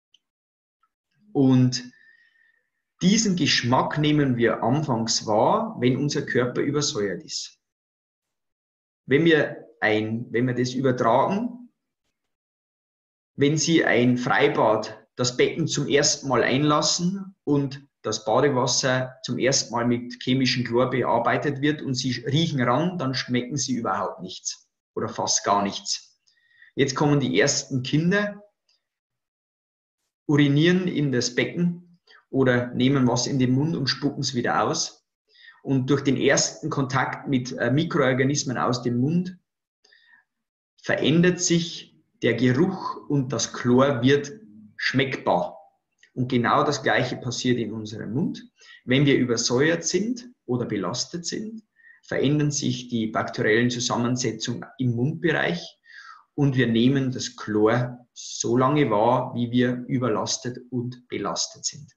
Und diesen Geschmack nehmen wir anfangs wahr, wenn unser Körper übersäuert ist. Wenn wir das übertragen, wenn Sie ein Freibad, das Becken zum ersten Mal einlassen und das Badewasser zum ersten Mal mit chemischem Chlor bearbeitet wird und Sie riechen ran, dann schmecken Sie überhaupt nichts oder fast gar nichts. Jetzt kommen die ersten Kinder, urinieren in das Becken oder nehmen was in den Mund und spucken es wieder aus. Und durch den ersten Kontakt mit Mikroorganismen aus dem Mund verändert sich der Geruch und das Chlor wird schmeckbar. Und genau das Gleiche passiert in unserem Mund. Wenn wir übersäuert sind oder belastet sind, verändern sich die bakteriellen Zusammensetzungen im Mundbereich und wir nehmen das Chlor so lange wahr, wie wir überlastet und belastet sind.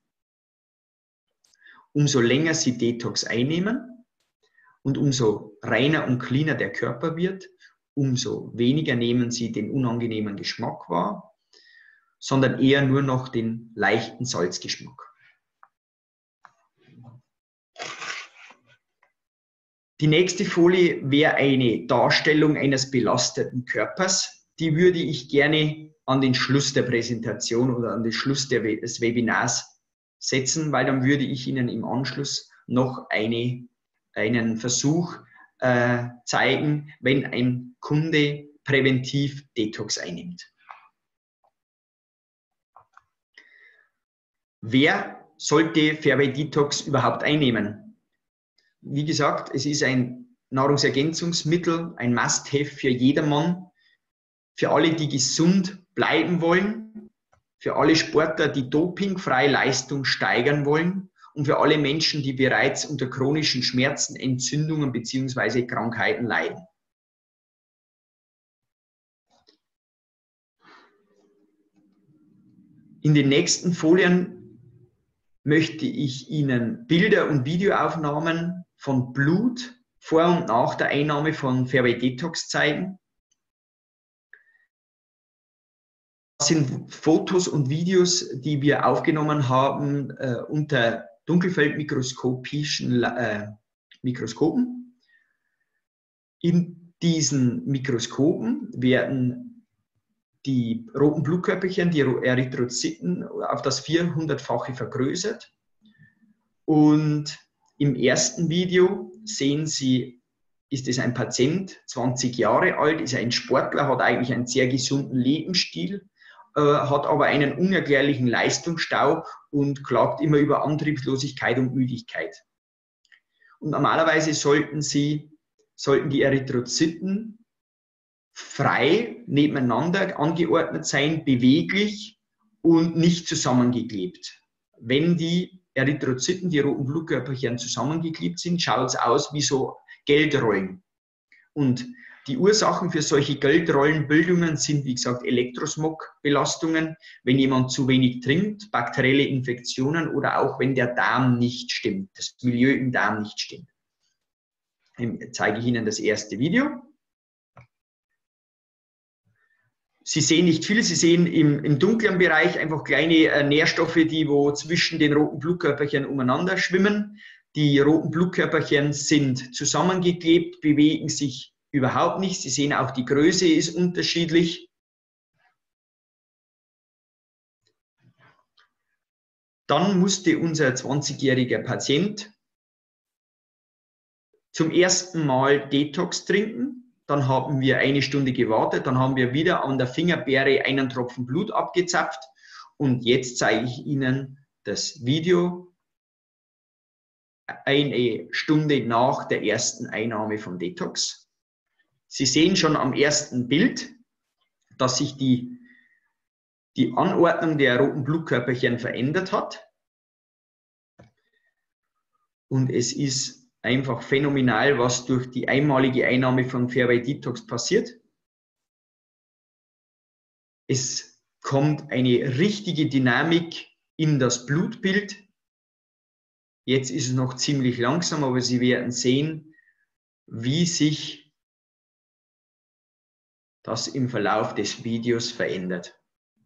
Umso länger Sie Detox einnehmen und umso reiner und cleaner der Körper wird, umso weniger nehmen Sie den unangenehmen Geschmack wahr, sondern eher nur noch den leichten Salzgeschmack. Die nächste Folie wäre eine Darstellung eines belasteten Körpers. Die würde ich gerne an den Schluss der Präsentation oder an den Schluss des Webinars setzen, weil dann würde ich Ihnen im Anschluss noch einen Versuch zeigen, wenn ein Kunde präventiv Detox einnimmt. Wer sollte Fairway Detox überhaupt einnehmen? Wie gesagt, es ist ein Nahrungsergänzungsmittel, ein Must-Have für jedermann, für alle, die gesund bleiben wollen, für alle Sportler, die dopingfreie Leistung steigern wollen und für alle Menschen, die bereits unter chronischen Schmerzen, Entzündungen bzw. Krankheiten leiden. In den nächsten Folien möchte ich Ihnen Bilder und Videoaufnahmen von Blut vor und nach der Einnahme von Fairway Detox zeigen. Das sind Fotos und Videos, die wir aufgenommen haben unter dunkelfeldmikroskopischen Mikroskopen. In diesen Mikroskopen werden die roten Blutkörperchen, die Erythrozyten, auf das 400-fache vergrößert. Und im ersten Video sehen Sie, ist es ein Patient, 20 Jahre alt, ist ein Sportler, hat eigentlich einen sehr gesunden Lebensstil, hat aber einen unerklärlichen Leistungsstau und klagt immer über Antriebslosigkeit und Müdigkeit. Und normalerweise sollten die Erythrozyten frei nebeneinander angeordnet sein, beweglich und nicht zusammengeklebt. Wenn die Erythrozyten, die roten Blutkörperchen, zusammengeklebt sind, schaut es aus wie so Geldrollen. Und die Ursachen für solche Geldrollenbildungen sind, wie gesagt, Elektrosmog-Belastungen, wenn jemand zu wenig trinkt, bakterielle Infektionen oder auch wenn der Darm nicht stimmt, das Milieu im Darm nicht stimmt. Jetzt zeige ich Ihnen das erste Video. Sie sehen nicht viel, Sie sehen im dunklen Bereich einfach kleine Nährstoffe, die wo zwischen den roten Blutkörperchen umeinander schwimmen. Die roten Blutkörperchen sind zusammengeklebt, bewegen sich überhaupt nicht. Sie sehen auch, die Größe ist unterschiedlich. Dann musste unser 20-jähriger Patient zum ersten Mal Detox trinken. Dann haben wir eine Stunde gewartet, dann haben wir wieder an der Fingerbeere einen Tropfen Blut abgezapft und jetzt zeige ich Ihnen das Video eine Stunde nach der ersten Einnahme von Detox. Sie sehen schon am ersten Bild, dass sich die Anordnung der roten Blutkörperchen verändert hat und es ist einfach phänomenal, was durch die einmalige Einnahme von Fairway Detox passiert. Es kommt eine richtige Dynamik in das Blutbild. Jetzt ist es noch ziemlich langsam, aber Sie werden sehen, wie sich das im Verlauf des Videos verändert.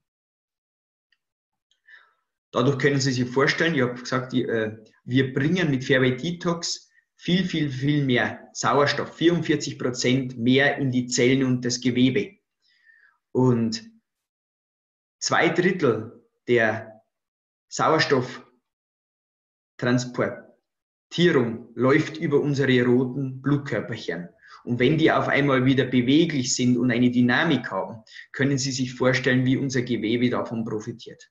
Dadurch können Sie sich vorstellen, ich habe gesagt, wir bringen mit Fairway Detox viel mehr Sauerstoff, 44% mehr in die Zellen und das Gewebe. Und 2/3 der Sauerstofftransportierung läuft über unsere roten Blutkörperchen. Und wenn die auf einmal wieder beweglich sind und eine Dynamik haben, können Sie sich vorstellen, wie unser Gewebe davon profitiert.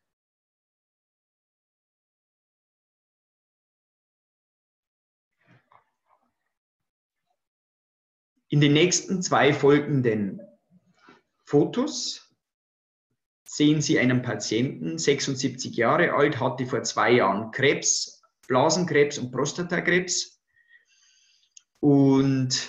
In den nächsten 2 folgenden Fotos sehen Sie einen Patienten, 76 Jahre alt, hatte vor 2 Jahren Krebs, Blasenkrebs und Prostatakrebs. Und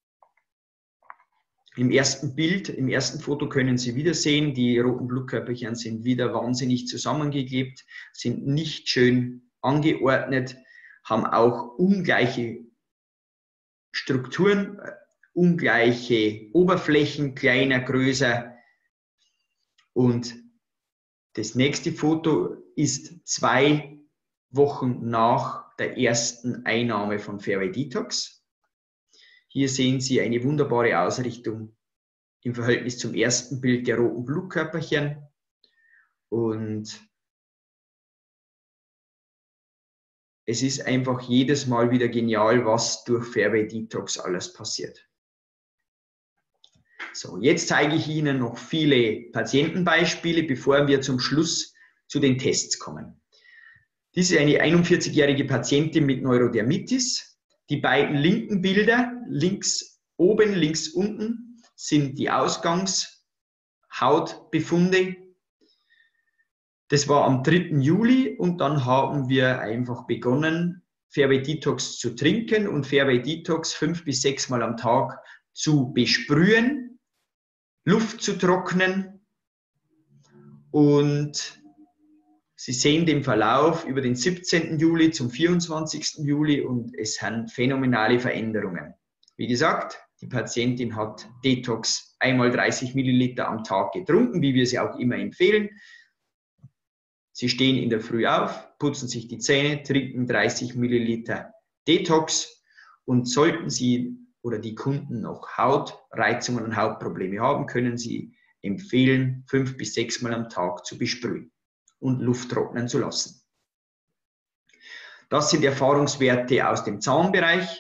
im ersten Bild, im ersten Foto können Sie wieder sehen, die roten Blutkörperchen sind wieder wahnsinnig zusammengeklebt, sind nicht schön angeordnet, haben auch ungleiche Strukturen, ungleiche Oberflächen, kleiner, größer. Und das nächste Foto ist 2 Wochen nach der ersten Einnahme von Fairway Detox. Hier sehen Sie eine wunderbare Ausrichtung im Verhältnis zum ersten Bild der roten Blutkörperchen. Und es ist einfach jedes Mal wieder genial, was durch Fairway Detox alles passiert. So, jetzt zeige ich Ihnen noch viele Patientenbeispiele, bevor wir zum Schluss zu den Tests kommen. Dies ist eine 41-jährige Patientin mit Neurodermitis. Die beiden linken Bilder, links oben, links unten, sind die Ausgangshautbefunde. Das war am 3. Juli und dann haben wir einfach begonnen, Fairway Detox zu trinken und Fairway Detox 5 bis 6 Mal am Tag zu besprühen, Luft zu trocknen, und Sie sehen den Verlauf über den 17. Juli zum 24. Juli und es sind phänomenale Veränderungen. Wie gesagt, die Patientin hat Detox einmal 30 Milliliter am Tag getrunken, wie wir sie auch immer empfehlen. Sie stehen in der Früh auf, putzen sich die Zähne, trinken 30 Milliliter Detox, und sollten Sie oder die Kunden noch Hautreizungen und Hautprobleme haben, können Sie empfehlen, 5 bis 6 Mal am Tag zu besprühen und Luft trocknen zu lassen. Das sind Erfahrungswerte aus dem Zahnbereich.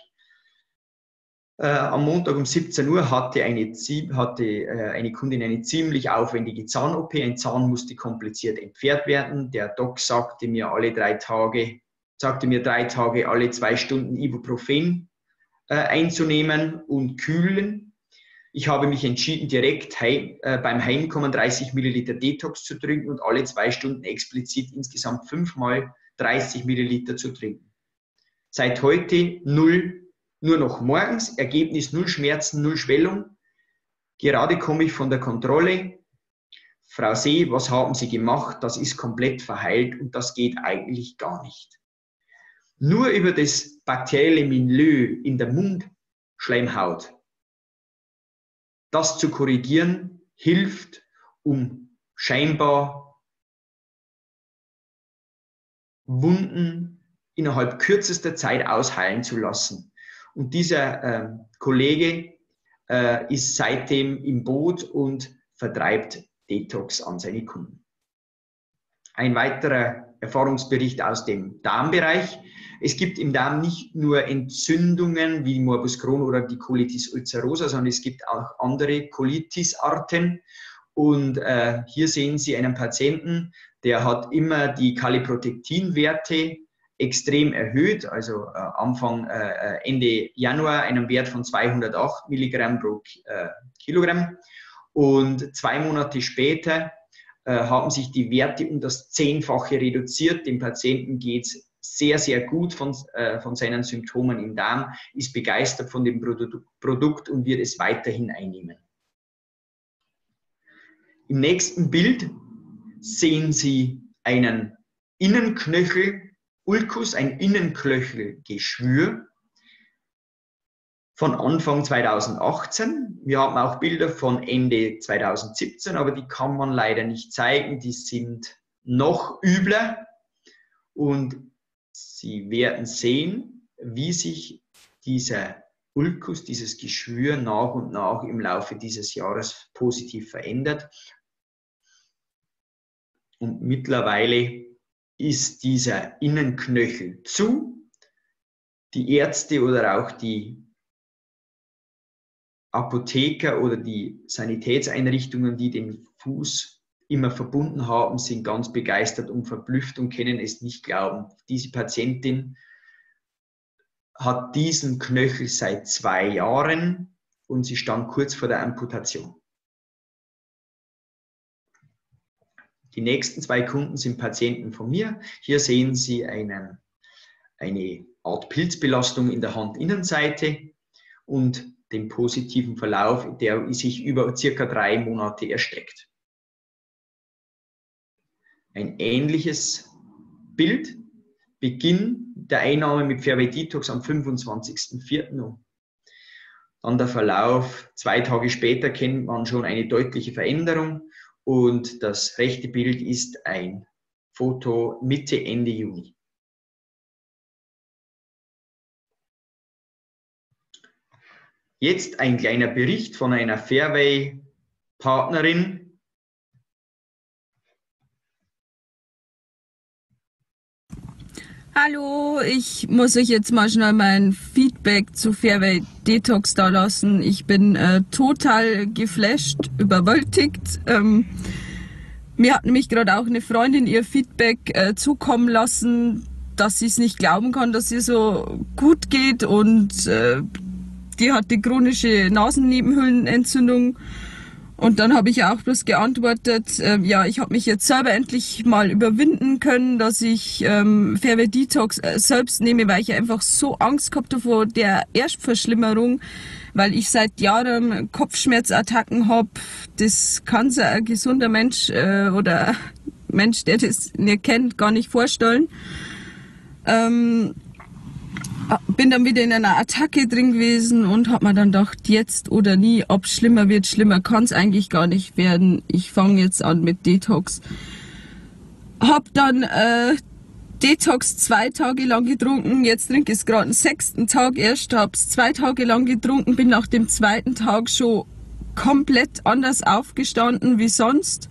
Am Montag um 17 Uhr hatte eine Kundin eine ziemlich aufwendige Zahn-OP. Ein Zahn musste kompliziert entfernt werden. Der Doc sagte mir 3 Tage alle 2 Stunden Ibuprofen einzunehmen und kühlen. Ich habe mich entschieden, direkt beim Heimkommen 30 Milliliter Detox zu trinken und alle 2 Stunden explizit insgesamt 5 Mal 30 Milliliter zu trinken. Seit heute nur noch morgens, Ergebnis 0 Schmerzen, 0 Schwellung. Gerade komme ich von der Kontrolle. Frau See, was haben Sie gemacht? Das ist komplett verheilt und das geht eigentlich gar nicht. Nur über das bakterielle Milieu in der Mundschleimhaut, das zu korrigieren, hilft, um scheinbar Wunden innerhalb kürzester Zeit ausheilen zu lassen. Und dieser Kollege ist seitdem im Boot und vertreibt Detox an seine Kunden. Ein weiterer Erfahrungsbericht aus dem Darmbereich. Es gibt im Darm nicht nur Entzündungen wie Morbus Crohn oder die Colitis ulcerosa, sondern es gibt auch andere Colitis-Arten. Und hier sehen Sie einen Patienten, der hat immer die Kaliprotectin-Werte extrem erhöht, also Ende Januar einen Wert von 208 Milligramm pro Kilogramm. Und 2 Monate später haben sich die Werte um das 10-fache reduziert. Dem Patienten geht es sehr, sehr gut von seinen Symptomen im Darm, ist begeistert von dem Produkt und wird es weiterhin einnehmen. Im nächsten Bild sehen Sie einen Innenknöchel-Ulkus, ein Innenknöchelgeschwür von Anfang 2018. Wir haben auch Bilder von Ende 2017, aber die kann man leider nicht zeigen. Die sind noch übler und Sie werden sehen, wie sich dieser Ulkus, dieses Geschwür nach und nach im Laufe dieses Jahres positiv verändert. Und mittlerweile ist dieser Innenknöchel zu. Die Ärzte oder auch die Apotheker oder die Sanitätseinrichtungen, die den Fuß immer verbunden haben, sind ganz begeistert und verblüfft und können es nicht glauben. Diese Patientin hat diesen Knöchel seit 2 Jahren und sie stand kurz vor der Amputation. Die nächsten 2 Kunden sind Patienten von mir. Hier sehen Sie eine Art Pilzbelastung in der Handinnenseite und den positiven Verlauf, der sich über ca. 3 Monate erstreckt. Ein ähnliches Bild, Beginn der Einnahme mit Fairway-Detox am 25.04. Dann der Verlauf, 2 Tage später kennt man schon eine deutliche Veränderung und das rechte Bild ist ein Foto Mitte, Ende Juni. Jetzt ein kleiner Bericht von einer Fairway-Partnerin. Hallo, ich muss euch jetzt mal schnell mein Feedback zu Fairway Detox da lassen. Ich bin total geflasht, überwältigt. Mir hat nämlich gerade auch eine Freundin ihr Feedback zukommen lassen, dass sie es nicht glauben kann, dass ihr so gut geht, und die hatte chronische Nasennebenhöhlenentzündung. Und dann habe ich auch bloß geantwortet, ja, ich habe mich jetzt selber endlich mal überwinden können, dass ich Fairway Detox selbst nehme, weil ich einfach so Angst gehabt habe vor der Erstverschlimmerung, weil ich seit Jahren Kopfschmerzattacken habe. Das kann sich ein gesunder Mensch oder ein Mensch, der das nicht kennt, gar nicht vorstellen. Bin dann wieder in einer Attacke drin gewesen und habe mir dann gedacht, jetzt oder nie, ob es schlimmer wird. Schlimmer kann es eigentlich gar nicht werden. Ich fange jetzt an mit Detox. Hab dann Detox 2 Tage lang getrunken. Jetzt trinke ich es gerade den 6. Tag erst. Hab's 2 Tage lang getrunken. Bin nach dem 2. Tag schon komplett anders aufgestanden wie sonst.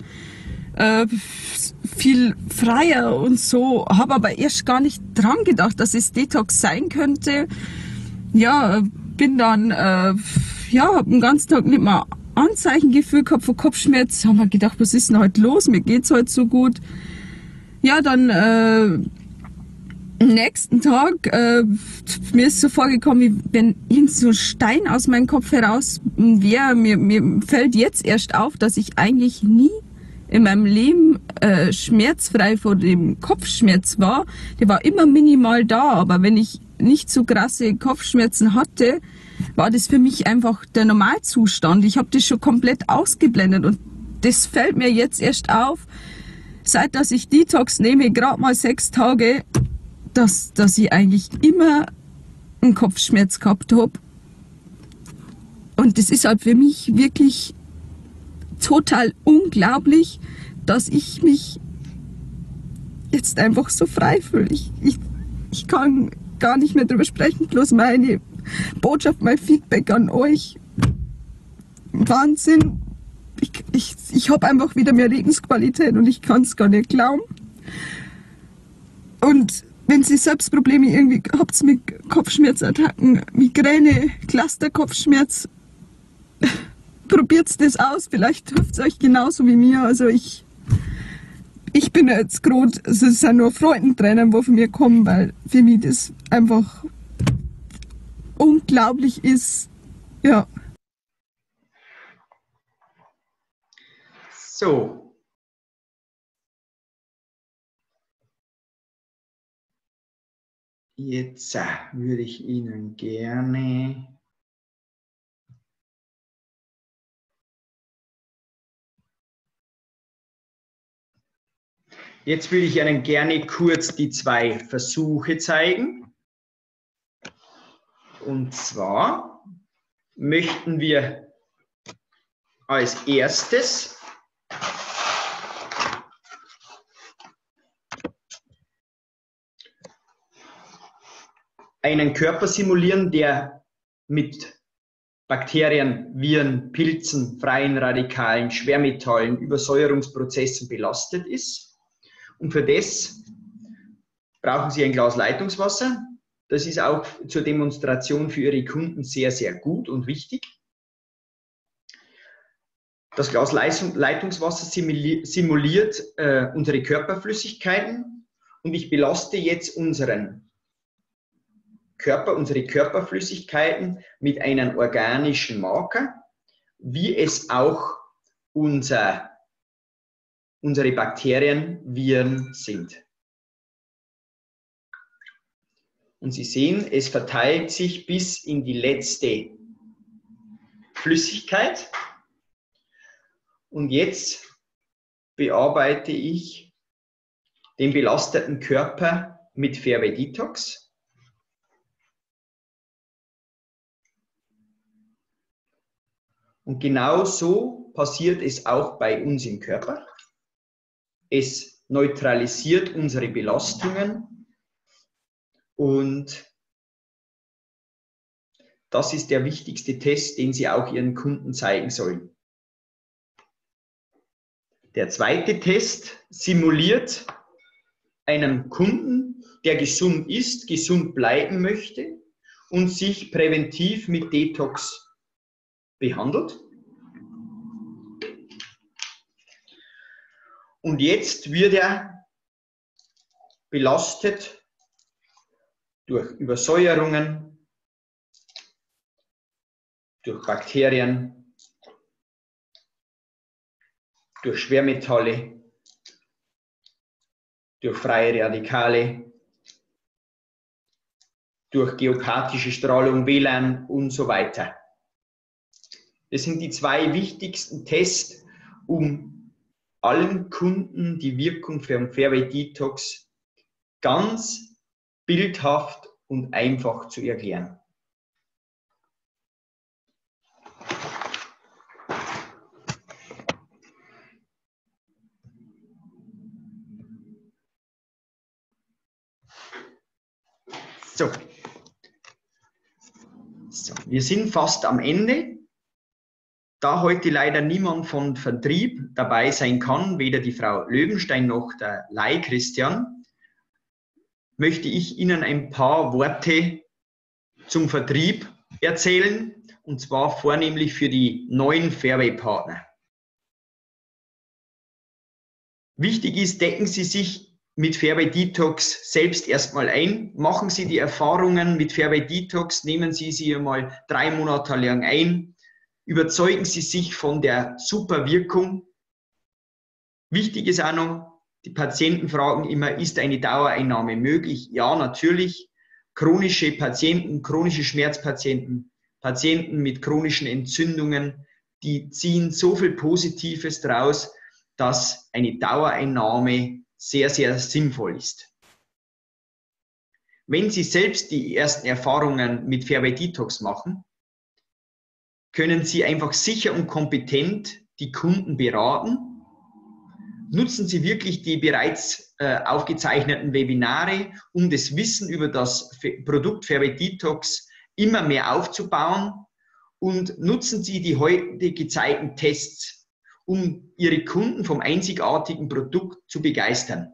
Viel freier und so, habe aber erst gar nicht dran gedacht, dass es Detox sein könnte. Ja, bin dann, habe den ganzen Tag nicht mehr Anzeichen gefühlt gehabt von Kopfschmerz. Haben wir gedacht, was ist denn heute los? Mir geht's heute so gut. Ja, dann am nächsten Tag, mir ist so vorgekommen, wie wenn irgend so ein Stein aus meinem Kopf heraus wäre. Mir fällt jetzt erst auf, dass ich eigentlich nie in meinem Leben schmerzfrei vor dem Kopfschmerz war. Der war immer minimal da, aber wenn ich nicht so krasse Kopfschmerzen hatte, war das für mich einfach der Normalzustand. Ich habe das schon komplett ausgeblendet und das fällt mir jetzt erst auf, seit dass ich Detox nehme, gerade mal 6 Tage, dass ich eigentlich immer einen Kopfschmerz gehabt habe. Und das ist halt für mich wirklich total unglaublich, dass ich mich jetzt einfach so frei fühle. Ich kann gar nicht mehr drüber sprechen, bloß meine Botschaft, mein Feedback an euch. Wahnsinn. Ich habe einfach wieder mehr Lebensqualität und ich kann es gar nicht glauben. Und wenn Sie selbst Probleme irgendwie habt mit Kopfschmerzattacken, Migräne, Cluster-Kopfschmerz, probiert das aus, vielleicht hilft es euch genauso wie mir. Also ich bin jetzt gerade, es sind nur Freudentränen, wo von mir kommen, weil für mich das einfach unglaublich ist. Ja. So. Jetzt würde ich Ihnen gerne kurz die 2 Versuche zeigen. Und zwar möchten wir als erstes einen Körper simulieren, der mit Bakterien, Viren, Pilzen, freien Radikalen, Schwermetallen, Übersäuerungsprozessen belastet ist. Und für das brauchen Sie ein Glas Leitungswasser. Das ist auch zur Demonstration für Ihre Kunden sehr, sehr gut und wichtig. Das Glas Leitungswasser simuliert unsere Körperflüssigkeiten und ich belaste jetzt unseren Körper, unsere Körperflüssigkeiten mit einem organischen Marker, wie es auch unsere Bakterien, Viren sind. Und Sie sehen, es verteilt sich bis in die letzte Flüssigkeit. Und jetzt bearbeite ich den belasteten Körper mit Fairway Detox. Und genau so passiert es auch bei uns im Körper. Es neutralisiert unsere Belastungen und das ist der wichtigste Test, den Sie auch Ihren Kunden zeigen sollen. Der zweite Test simuliert einen Kunden, der gesund ist, gesund bleiben möchte und sich präventiv mit Detox behandelt. Und jetzt wird er belastet durch Übersäuerungen, durch Bakterien, durch Schwermetalle, durch freie Radikale, durch geopathische Strahlung, WLAN und so weiter. Das sind die zwei wichtigsten Tests, um allen Kunden die Wirkung für Fairway Detox ganz bildhaft und einfach zu erklären. So, wir sind fast am Ende. Da heute leider niemand von Vertrieb dabei sein kann, weder die Frau Löwenstein noch der Lai Christian, möchte ich Ihnen ein paar Worte zum Vertrieb erzählen, und zwar vornehmlich für die neuen Fairway-Partner. Wichtig ist, decken Sie sich mit Fairway Detox selbst erstmal ein. Machen Sie die Erfahrungen mit Fairway Detox, nehmen Sie sie einmal 3 Monate lang ein. Überzeugen Sie sich von der super Wirkung. Wichtig ist auch noch, die Patienten fragen immer, ist eine Dauereinnahme möglich? Ja, natürlich. Chronische Patienten, chronische Schmerzpatienten, Patienten mit chronischen Entzündungen, die ziehen so viel Positives draus, dass eine Dauereinnahme sehr, sehr sinnvoll ist. Wenn Sie selbst die ersten Erfahrungen mit Fairway Detox machen, können Sie einfach sicher und kompetent die Kunden beraten. Nutzen Sie wirklich die bereits aufgezeichneten Webinare, um das Wissen über das Produkt Fairway Detox immer mehr aufzubauen, und nutzen Sie die heute gezeigten Tests, um Ihre Kunden vom einzigartigen Produkt zu begeistern.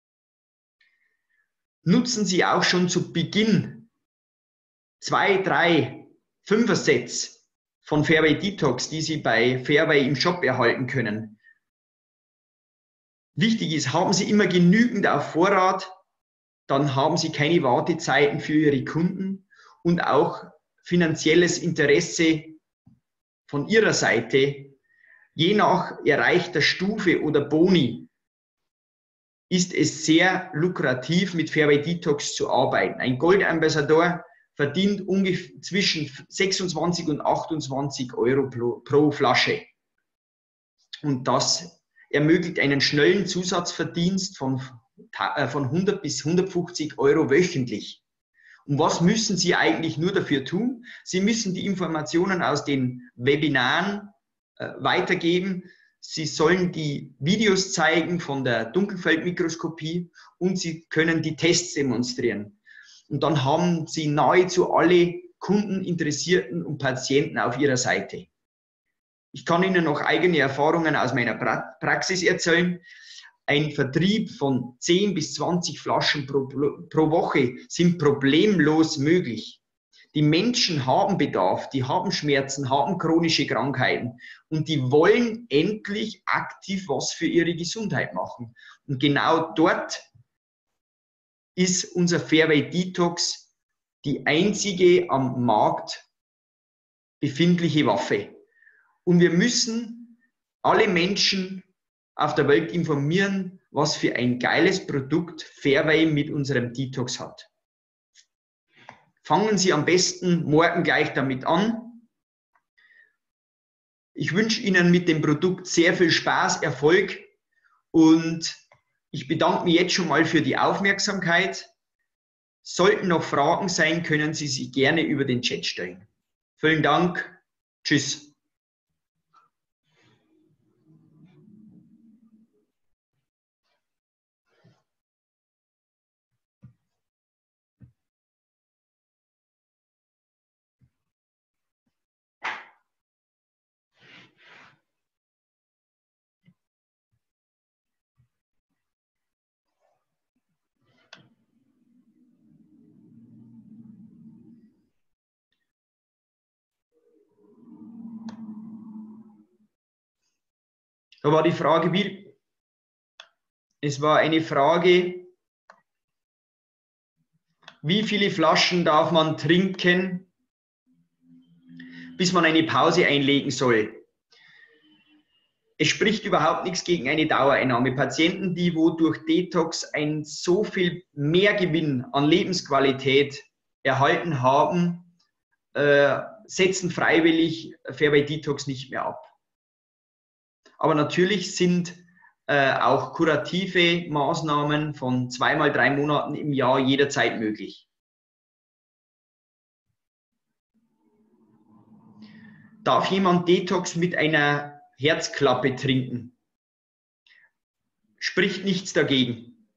Nutzen Sie auch schon zu Beginn 2, 3, 5er Sets von Fairway Detox, die Sie bei Fairway im Shop erhalten können. Wichtig ist, haben Sie immer genügend auf Vorrat, dann haben Sie keine Wartezeiten für Ihre Kunden und auch finanzielles Interesse von Ihrer Seite. Je nach erreichter Stufe oder Boni ist es sehr lukrativ, mit Fairway Detox zu arbeiten. Ein Goldambassador verdient ungefähr zwischen 26 und 28 Euro pro Flasche. Und das ermöglicht einen schnellen Zusatzverdienst von 100 bis 150 Euro wöchentlich. Und was müssen Sie eigentlich nur dafür tun? Sie müssen die Informationen aus den Webinaren weitergeben. Sie sollen die Videos zeigen von der Dunkelfeldmikroskopie und Sie können die Tests demonstrieren. Und dann haben Sie nahezu alle Kunden, Interessierten und Patienten auf Ihrer Seite. Ich kann Ihnen noch eigene Erfahrungen aus meiner Praxis erzählen. Ein Vertrieb von 10 bis 20 Flaschen pro Woche sind problemlos möglich. Die Menschen haben Bedarf, die haben Schmerzen, haben chronische Krankheiten und die wollen endlich aktiv was für ihre Gesundheit machen. Und genau dort ist unser Fairway Detox die einzige am Markt befindliche Waffe. Und wir müssen alle Menschen auf der Welt informieren, was für ein geiles Produkt Fairway mit unserem Detox hat. Fangen Sie am besten morgen gleich damit an. Ich wünsche Ihnen mit dem Produkt sehr viel Spaß, Erfolg und ich bedanke mich jetzt schon mal für die Aufmerksamkeit. Sollten noch Fragen sein, können Sie sie gerne über den Chat stellen. Vielen Dank. Tschüss. Da war die Frage, es war eine Frage, wie viele Flaschen darf man trinken, bis man eine Pause einlegen soll? Es spricht überhaupt nichts gegen eine Dauereinnahme. Patienten, die wo durch Detox ein so viel Mehrgewinn an Lebensqualität erhalten haben, setzen freiwillig Fairway Detox nicht mehr ab. Aber natürlich sind auch kurative Maßnahmen von 2 mal 3 Monaten im Jahr jederzeit möglich. Darf jemand Detox mit einer Herzklappe trinken? Spricht nichts dagegen.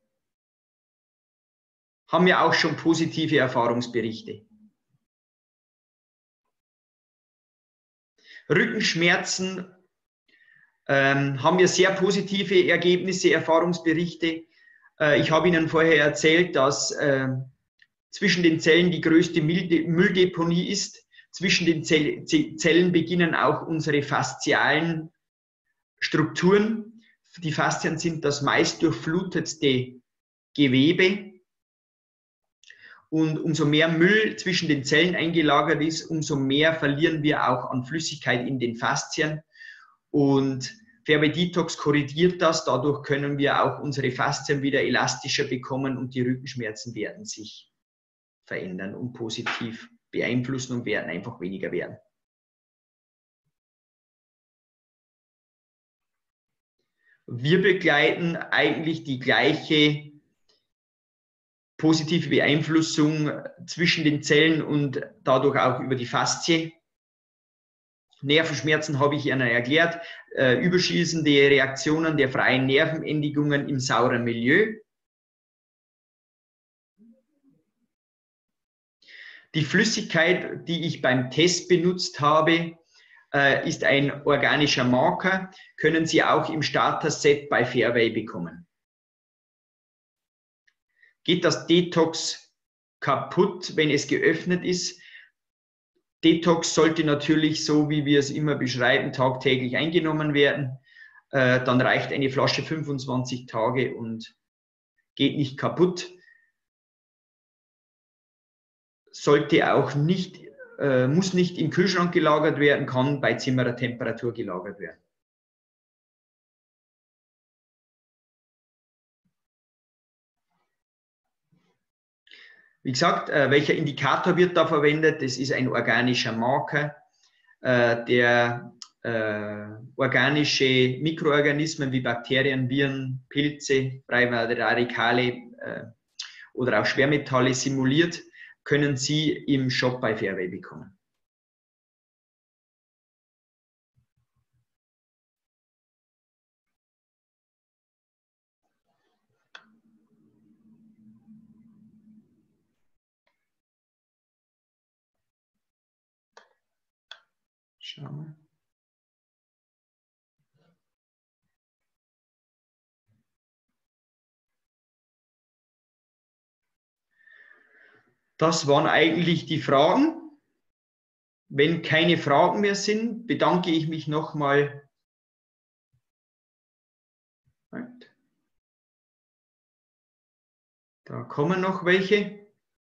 Haben wir auch schon positive Erfahrungsberichte. Rückenschmerzen haben wir sehr positive Ergebnisse, Erfahrungsberichte. Ich habe Ihnen vorher erzählt, dass zwischen den Zellen die größte Mülldeponie ist. Zwischen den Zellen beginnen auch unsere faszialen Strukturen. Die Faszien sind das meist durchflutetste Gewebe. Und umso mehr Müll zwischen den Zellen eingelagert ist, umso mehr verlieren wir auch an Flüssigkeit in den Faszien. Und Fairway Detox korrigiert das. Dadurch können wir auch unsere Faszien wieder elastischer bekommen und die Rückenschmerzen werden sich verändern und positiv beeinflussen und werden einfach weniger werden. Wir begleiten eigentlich die gleiche positive Beeinflussung zwischen den Zellen und dadurch auch über die Faszie. Nervenschmerzen habe ich Ihnen erklärt, überschießende Reaktionen der freien Nervenendigungen im sauren Milieu. Die Flüssigkeit, die ich beim Test benutzt habe, ist ein organischer Marker, können Sie auch im Starter-Set bei Fairway bekommen. Geht das Detox kaputt, wenn es geöffnet ist? Detox sollte natürlich, so wie wir es immer beschreiben, tagtäglich eingenommen werden. Dann reicht eine Flasche 25 Tage und geht nicht kaputt. Sollte auch nicht, muss nicht im Kühlschrank gelagert werden, kann bei Zimmertemperatur gelagert werden. Wie gesagt, welcher Indikator wird da verwendet? Das ist ein organischer Marker, der organische Mikroorganismen wie Bakterien, Viren, Pilze, freie Radikale oder auch Schwermetalle simuliert, können Sie im Shop bei Fairway bekommen. Schauen wir. Das waren eigentlich die Fragen. Wenn keine Fragen mehr sind, bedanke ich mich nochmal. Da kommen noch welche.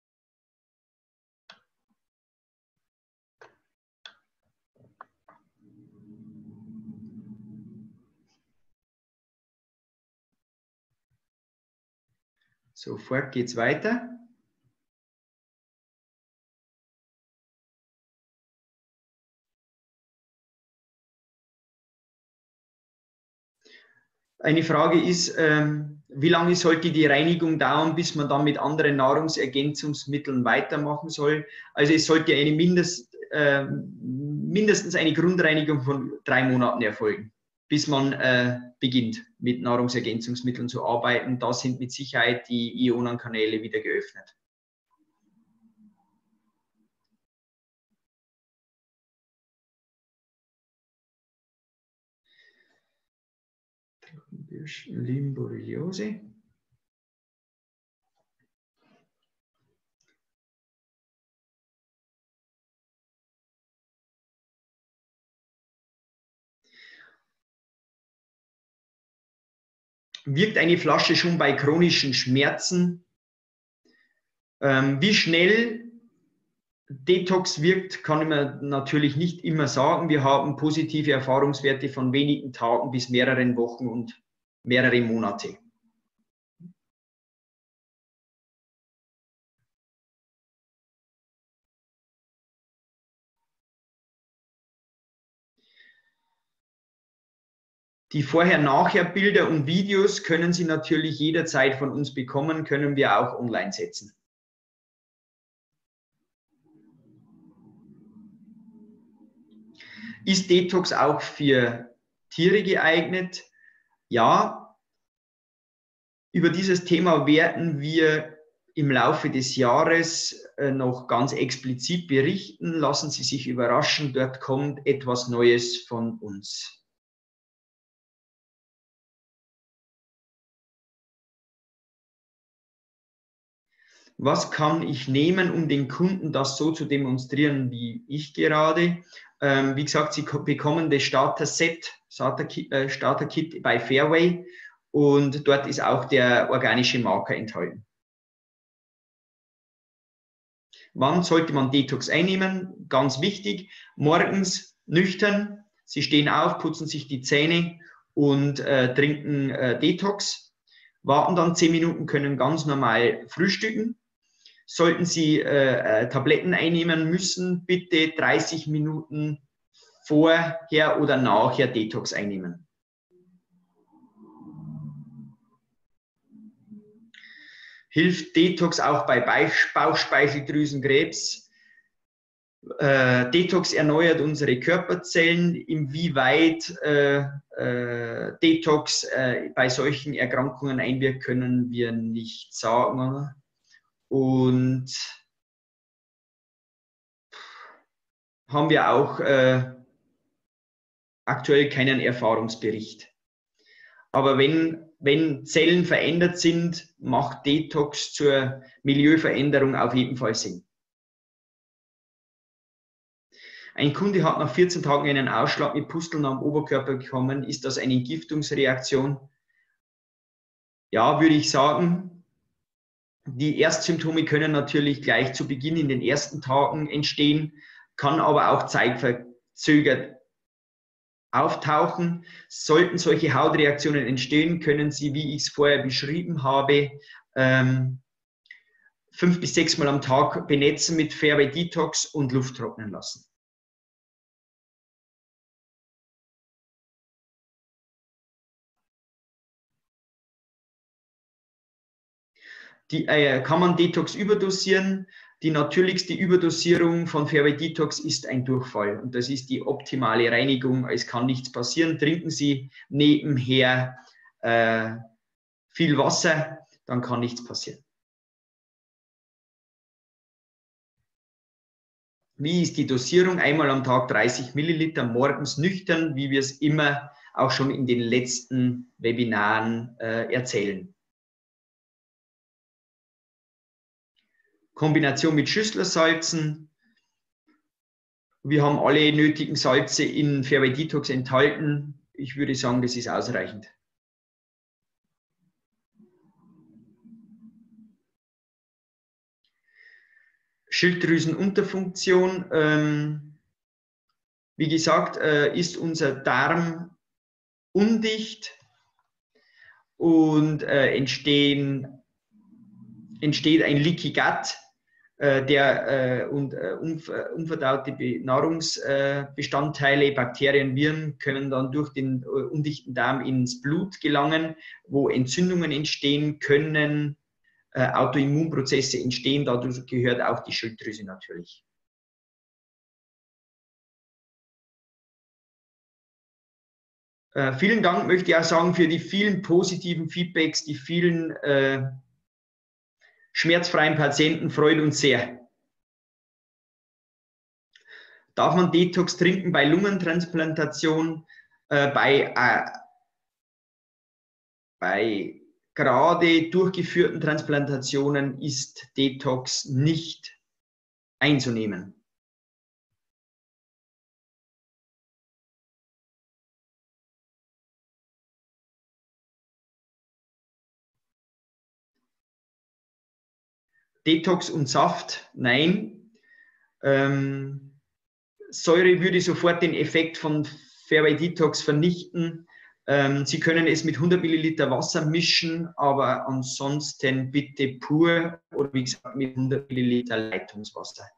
Sofort geht es weiter. Eine Frage ist, wie lange sollte die Reinigung dauern, bis man dann mit anderen Nahrungsergänzungsmitteln weitermachen soll? Also es sollte eine mindestens eine Grundreinigung von 3 Monaten erfolgen, bis man beginnt, mit Nahrungsergänzungsmitteln zu arbeiten. Da sind mit Sicherheit die Ionenkanäle wieder geöffnet. Limborreliose. Wirkt eine Flasche schon bei chronischen Schmerzen? Wie schnell Detox wirkt, kann ich mir natürlich nicht immer sagen. Wir haben positive Erfahrungswerte von wenigen Tagen bis mehreren Wochen und mehrere Monate. Die Vorher-Nachher-Bilder und Videos können Sie natürlich jederzeit von uns bekommen, können wir auch online setzen. Ist Detox auch für Tiere geeignet? Ja. Über dieses Thema werden wir im Laufe des Jahres noch ganz explizit berichten. Lassen Sie sich überraschen, dort kommt etwas Neues von uns. Was kann ich nehmen, um den Kunden das so zu demonstrieren, wie ich gerade? Wie gesagt, Sie bekommen das Starter-Kit bei Fairway und dort ist auch der organische Marker enthalten. Wann sollte man Detox einnehmen? Ganz wichtig, morgens nüchtern. Sie stehen auf, putzen sich die Zähne und trinken Detox. Warten dann 10 Minuten, können ganz normal frühstücken. Sollten Sie Tabletten einnehmen müssen, bitte 30 Minuten vorher oder nachher Detox einnehmen. Hilft Detox auch bei Bauchspeicheldrüsenkrebs? Detox erneuert unsere Körperzellen. Inwieweit Detox bei solchen Erkrankungen einwirkt, können wir nicht sagen. Und haben wir auch aktuell keinen Erfahrungsbericht. Aber wenn Zellen verändert sind, macht Detox zur Milieuveränderung auf jeden Fall Sinn. Ein Kunde hat nach 14 Tagen einen Ausschlag mit Pusteln am Oberkörper bekommen. Ist das eine Entgiftungsreaktion? Ja, würde ich sagen. Die Erstsymptome können natürlich gleich zu Beginn in den ersten Tagen entstehen, kann aber auch zeitverzögert auftauchen. Sollten solche Hautreaktionen entstehen, können Sie, wie ich es vorher beschrieben habe, 5 bis 6 Mal am Tag benetzen mit Fairway Detox und Luft trocknen lassen. Kann man Detox überdosieren? Die natürlichste Überdosierung von Fairway Detox ist ein Durchfall und das ist die optimale Reinigung. Es kann nichts passieren. Trinken Sie nebenher viel Wasser, dann kann nichts passieren. Wie ist die Dosierung? Einmal am Tag 30 Milliliter, morgens nüchtern, wie wir es immer auch schon in den letzten Webinaren erzählen. Kombination mit Schüsslersalzen. Wir haben alle nötigen Salze in Fairway Detox enthalten. Ich würde sagen, das ist ausreichend. Schilddrüsenunterfunktion. Wie gesagt, ist unser Darm undicht und entsteht ein Leaky Gut, unverdaute Nahrungsbestandteile, Bakterien, Viren können dann durch den undichten Darm ins Blut gelangen, wo Entzündungen entstehen können, Autoimmunprozesse entstehen, dazu gehört auch die Schilddrüse natürlich. Vielen Dank möchte ich auch sagen für die vielen positiven Feedbacks, die vielen schmerzfreien Patienten, freut uns sehr. Darf man Detox trinken bei Lungentransplantation? Bei gerade durchgeführten Transplantationen ist Detox nicht einzunehmen. Detox und Saft, nein. Säure würde sofort den Effekt von Fairway Detox vernichten. Sie können es mit 100 Milliliter Wasser mischen, aber ansonsten bitte pur oder wie gesagt mit 100 Milliliter Leitungswasser.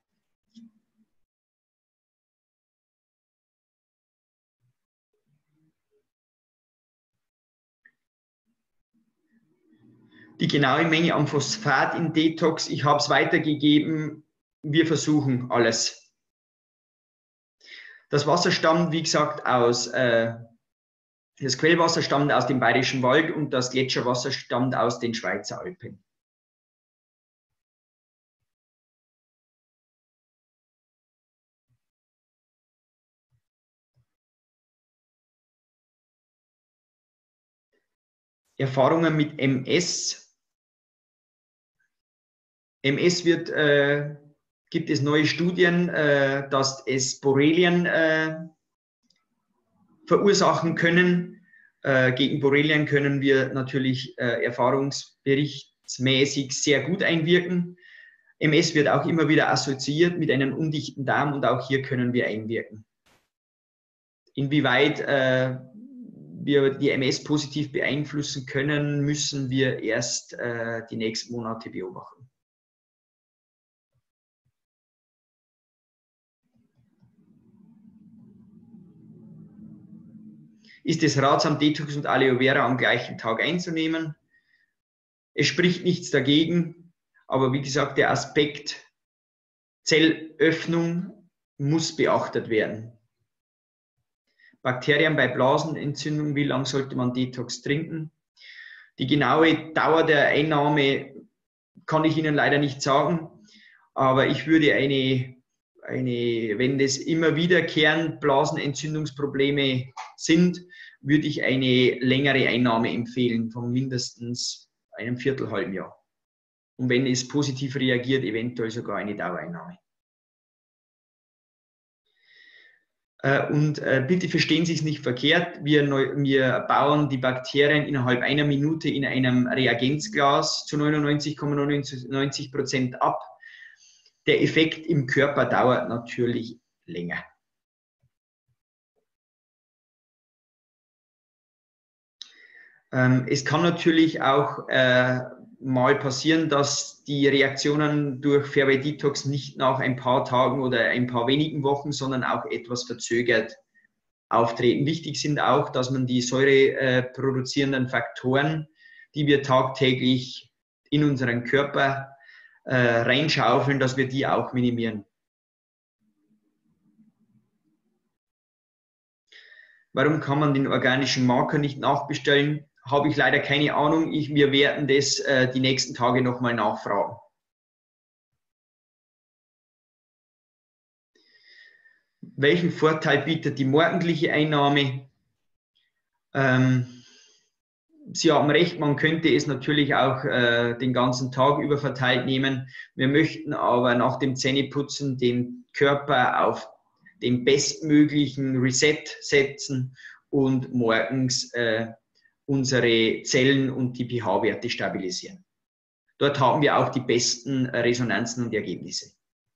Die genaue Menge an Phosphat in Detox, ich habe es weitergegeben, wir versuchen alles. Das Wasser stammt, wie gesagt, das Quellwasser stammt aus dem Bayerischen Wald und das Gletscherwasser stammt aus den Schweizer Alpen. Erfahrungen mit MS. MS gibt es neue Studien, dass es Borrelien verursachen können. Gegen Borrelien können wir natürlich erfahrungsberichtsmäßig sehr gut einwirken. MS wird auch immer wieder assoziiert mit einem undichten Darm und auch hier können wir einwirken. Inwieweit wir die MS positiv beeinflussen können, müssen wir erst die nächsten Monate beobachten. Ist es ratsam, Detox und Aloe Vera am gleichen Tag einzunehmen? Es spricht nichts dagegen, aber wie gesagt, der Aspekt Zellöffnung muss beachtet werden. Bakterien bei Blasenentzündung, wie lange sollte man Detox trinken? Die genaue Dauer der Einnahme kann ich Ihnen leider nicht sagen, aber ich würde wenn das immer wiederkehrend Blasenentzündungsprobleme sind, würde ich eine längere Einnahme empfehlen, von mindestens einem Viertelhalben Jahr. Und wenn es positiv reagiert, eventuell sogar eine Dauereinnahme. Und bitte verstehen Sie es nicht verkehrt, wir bauen die Bakterien innerhalb einer Minute in einem Reagenzglas zu 99,99% ab. Der Effekt im Körper dauert natürlich länger. Es kann natürlich auch mal passieren, dass die Reaktionen durch Fairway Detox nicht nach ein paar Tagen oder ein paar wenigen Wochen, sondern auch etwas verzögert auftreten. Wichtig sind auch, dass man die säureproduzierenden Faktoren, die wir tagtäglich in unseren Körper reinschaufeln, dass wir die auch minimieren. Warum kann man den organischen Marker nicht nachbestellen? Habe ich leider keine Ahnung. Wir werden das die nächsten Tage nochmal nachfragen. Welchen Vorteil bietet die morgendliche Einnahme? Sie haben recht, man könnte es natürlich auch den ganzen Tag über verteilt nehmen. Wir möchten aber nach dem Zähneputzen den Körper auf den bestmöglichen Reset setzen und morgens unsere Zellen und die pH-Werte stabilisieren. Dort haben wir auch die besten Resonanzen und Ergebnisse.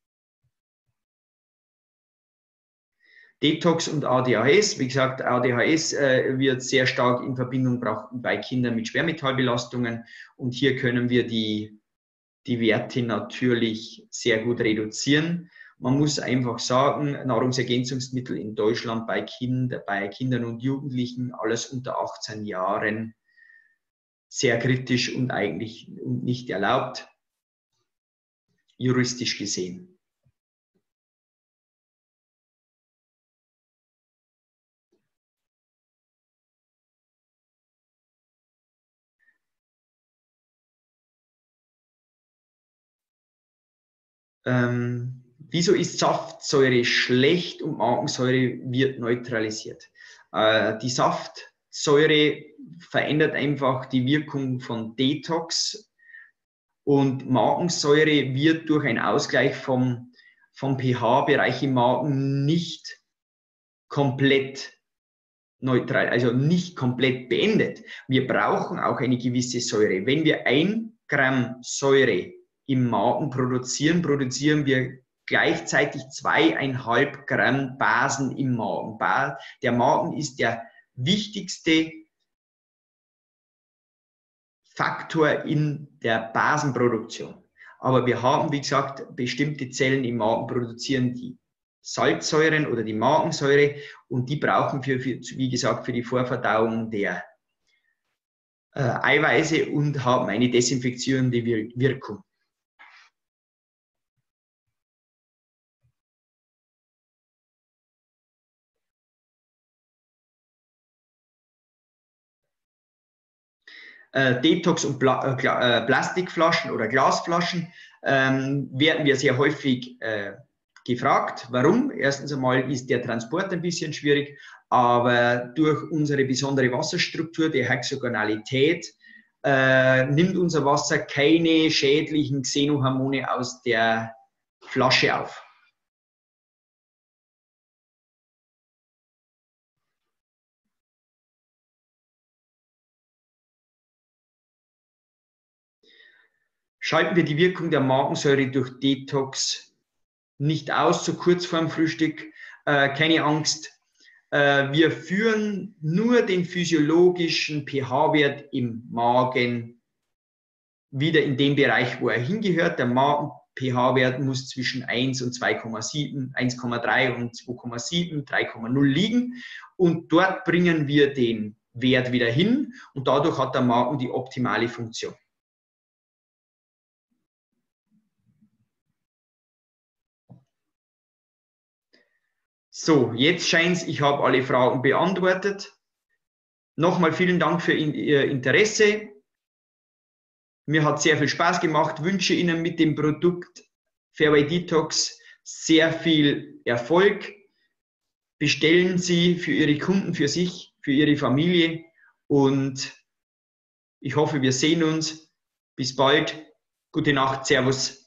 Detox und ADHS. Wie gesagt, ADHS wird sehr stark in Verbindung gebracht bei Kindern mit Schwermetallbelastungen. Und hier können wir die Werte natürlich sehr gut reduzieren. Man muss einfach sagen, Nahrungsergänzungsmittel in Deutschland bei Kindern und Jugendlichen, alles unter 18 Jahren, sehr kritisch und eigentlich nicht erlaubt, juristisch gesehen. Wieso ist Saftsäure schlecht und Magensäure wird neutralisiert? Die Saftsäure verändert einfach die Wirkung von Detox und Magensäure wird durch einen Ausgleich vom pH-Bereich im Magen nicht komplett neutral, also nicht komplett beendet. Wir brauchen auch eine gewisse Säure. Wenn wir 1 Gramm Säure im Magen produzieren, produzieren wir gleichzeitig 2,5 Gramm Basen im Magen. Der Magen ist der wichtigste Faktor in der Basenproduktion. Aber wir haben, wie gesagt, bestimmte Zellen im Magen produzieren die Salzsäuren oder die Magensäure und die brauchen wie gesagt, für die Vorverdauung der Eiweiße und haben eine desinfektionierende Wirkung. Detox und Plastikflaschen oder Glasflaschen werden wir sehr häufig gefragt. Warum? Erstens einmal ist der Transport ein bisschen schwierig, aber durch unsere besondere Wasserstruktur, die Hexagonalität, nimmt unser Wasser keine schädlichen Xenohormone aus der Flasche auf. Schalten wir die Wirkung der Magensäure durch Detox nicht aus, so kurz vorm Frühstück. Keine Angst. Wir führen nur den physiologischen pH-Wert im Magen wieder in den Bereich, wo er hingehört. Der Magen-pH-Wert muss zwischen 1 und 2,7, 1,3 und 2,7, 3,0 liegen. Und dort bringen wir den Wert wieder hin und dadurch hat der Magen die optimale Funktion. So, jetzt scheint es, ich habe alle Fragen beantwortet. Nochmal vielen Dank für Ihr Interesse. Mir hat sehr viel Spaß gemacht. Wünsche Ihnen mit dem Produkt Fairway Detox sehr viel Erfolg. Bestellen Sie für Ihre Kunden, für sich, für Ihre Familie und ich hoffe, wir sehen uns. Bis bald. Gute Nacht. Servus.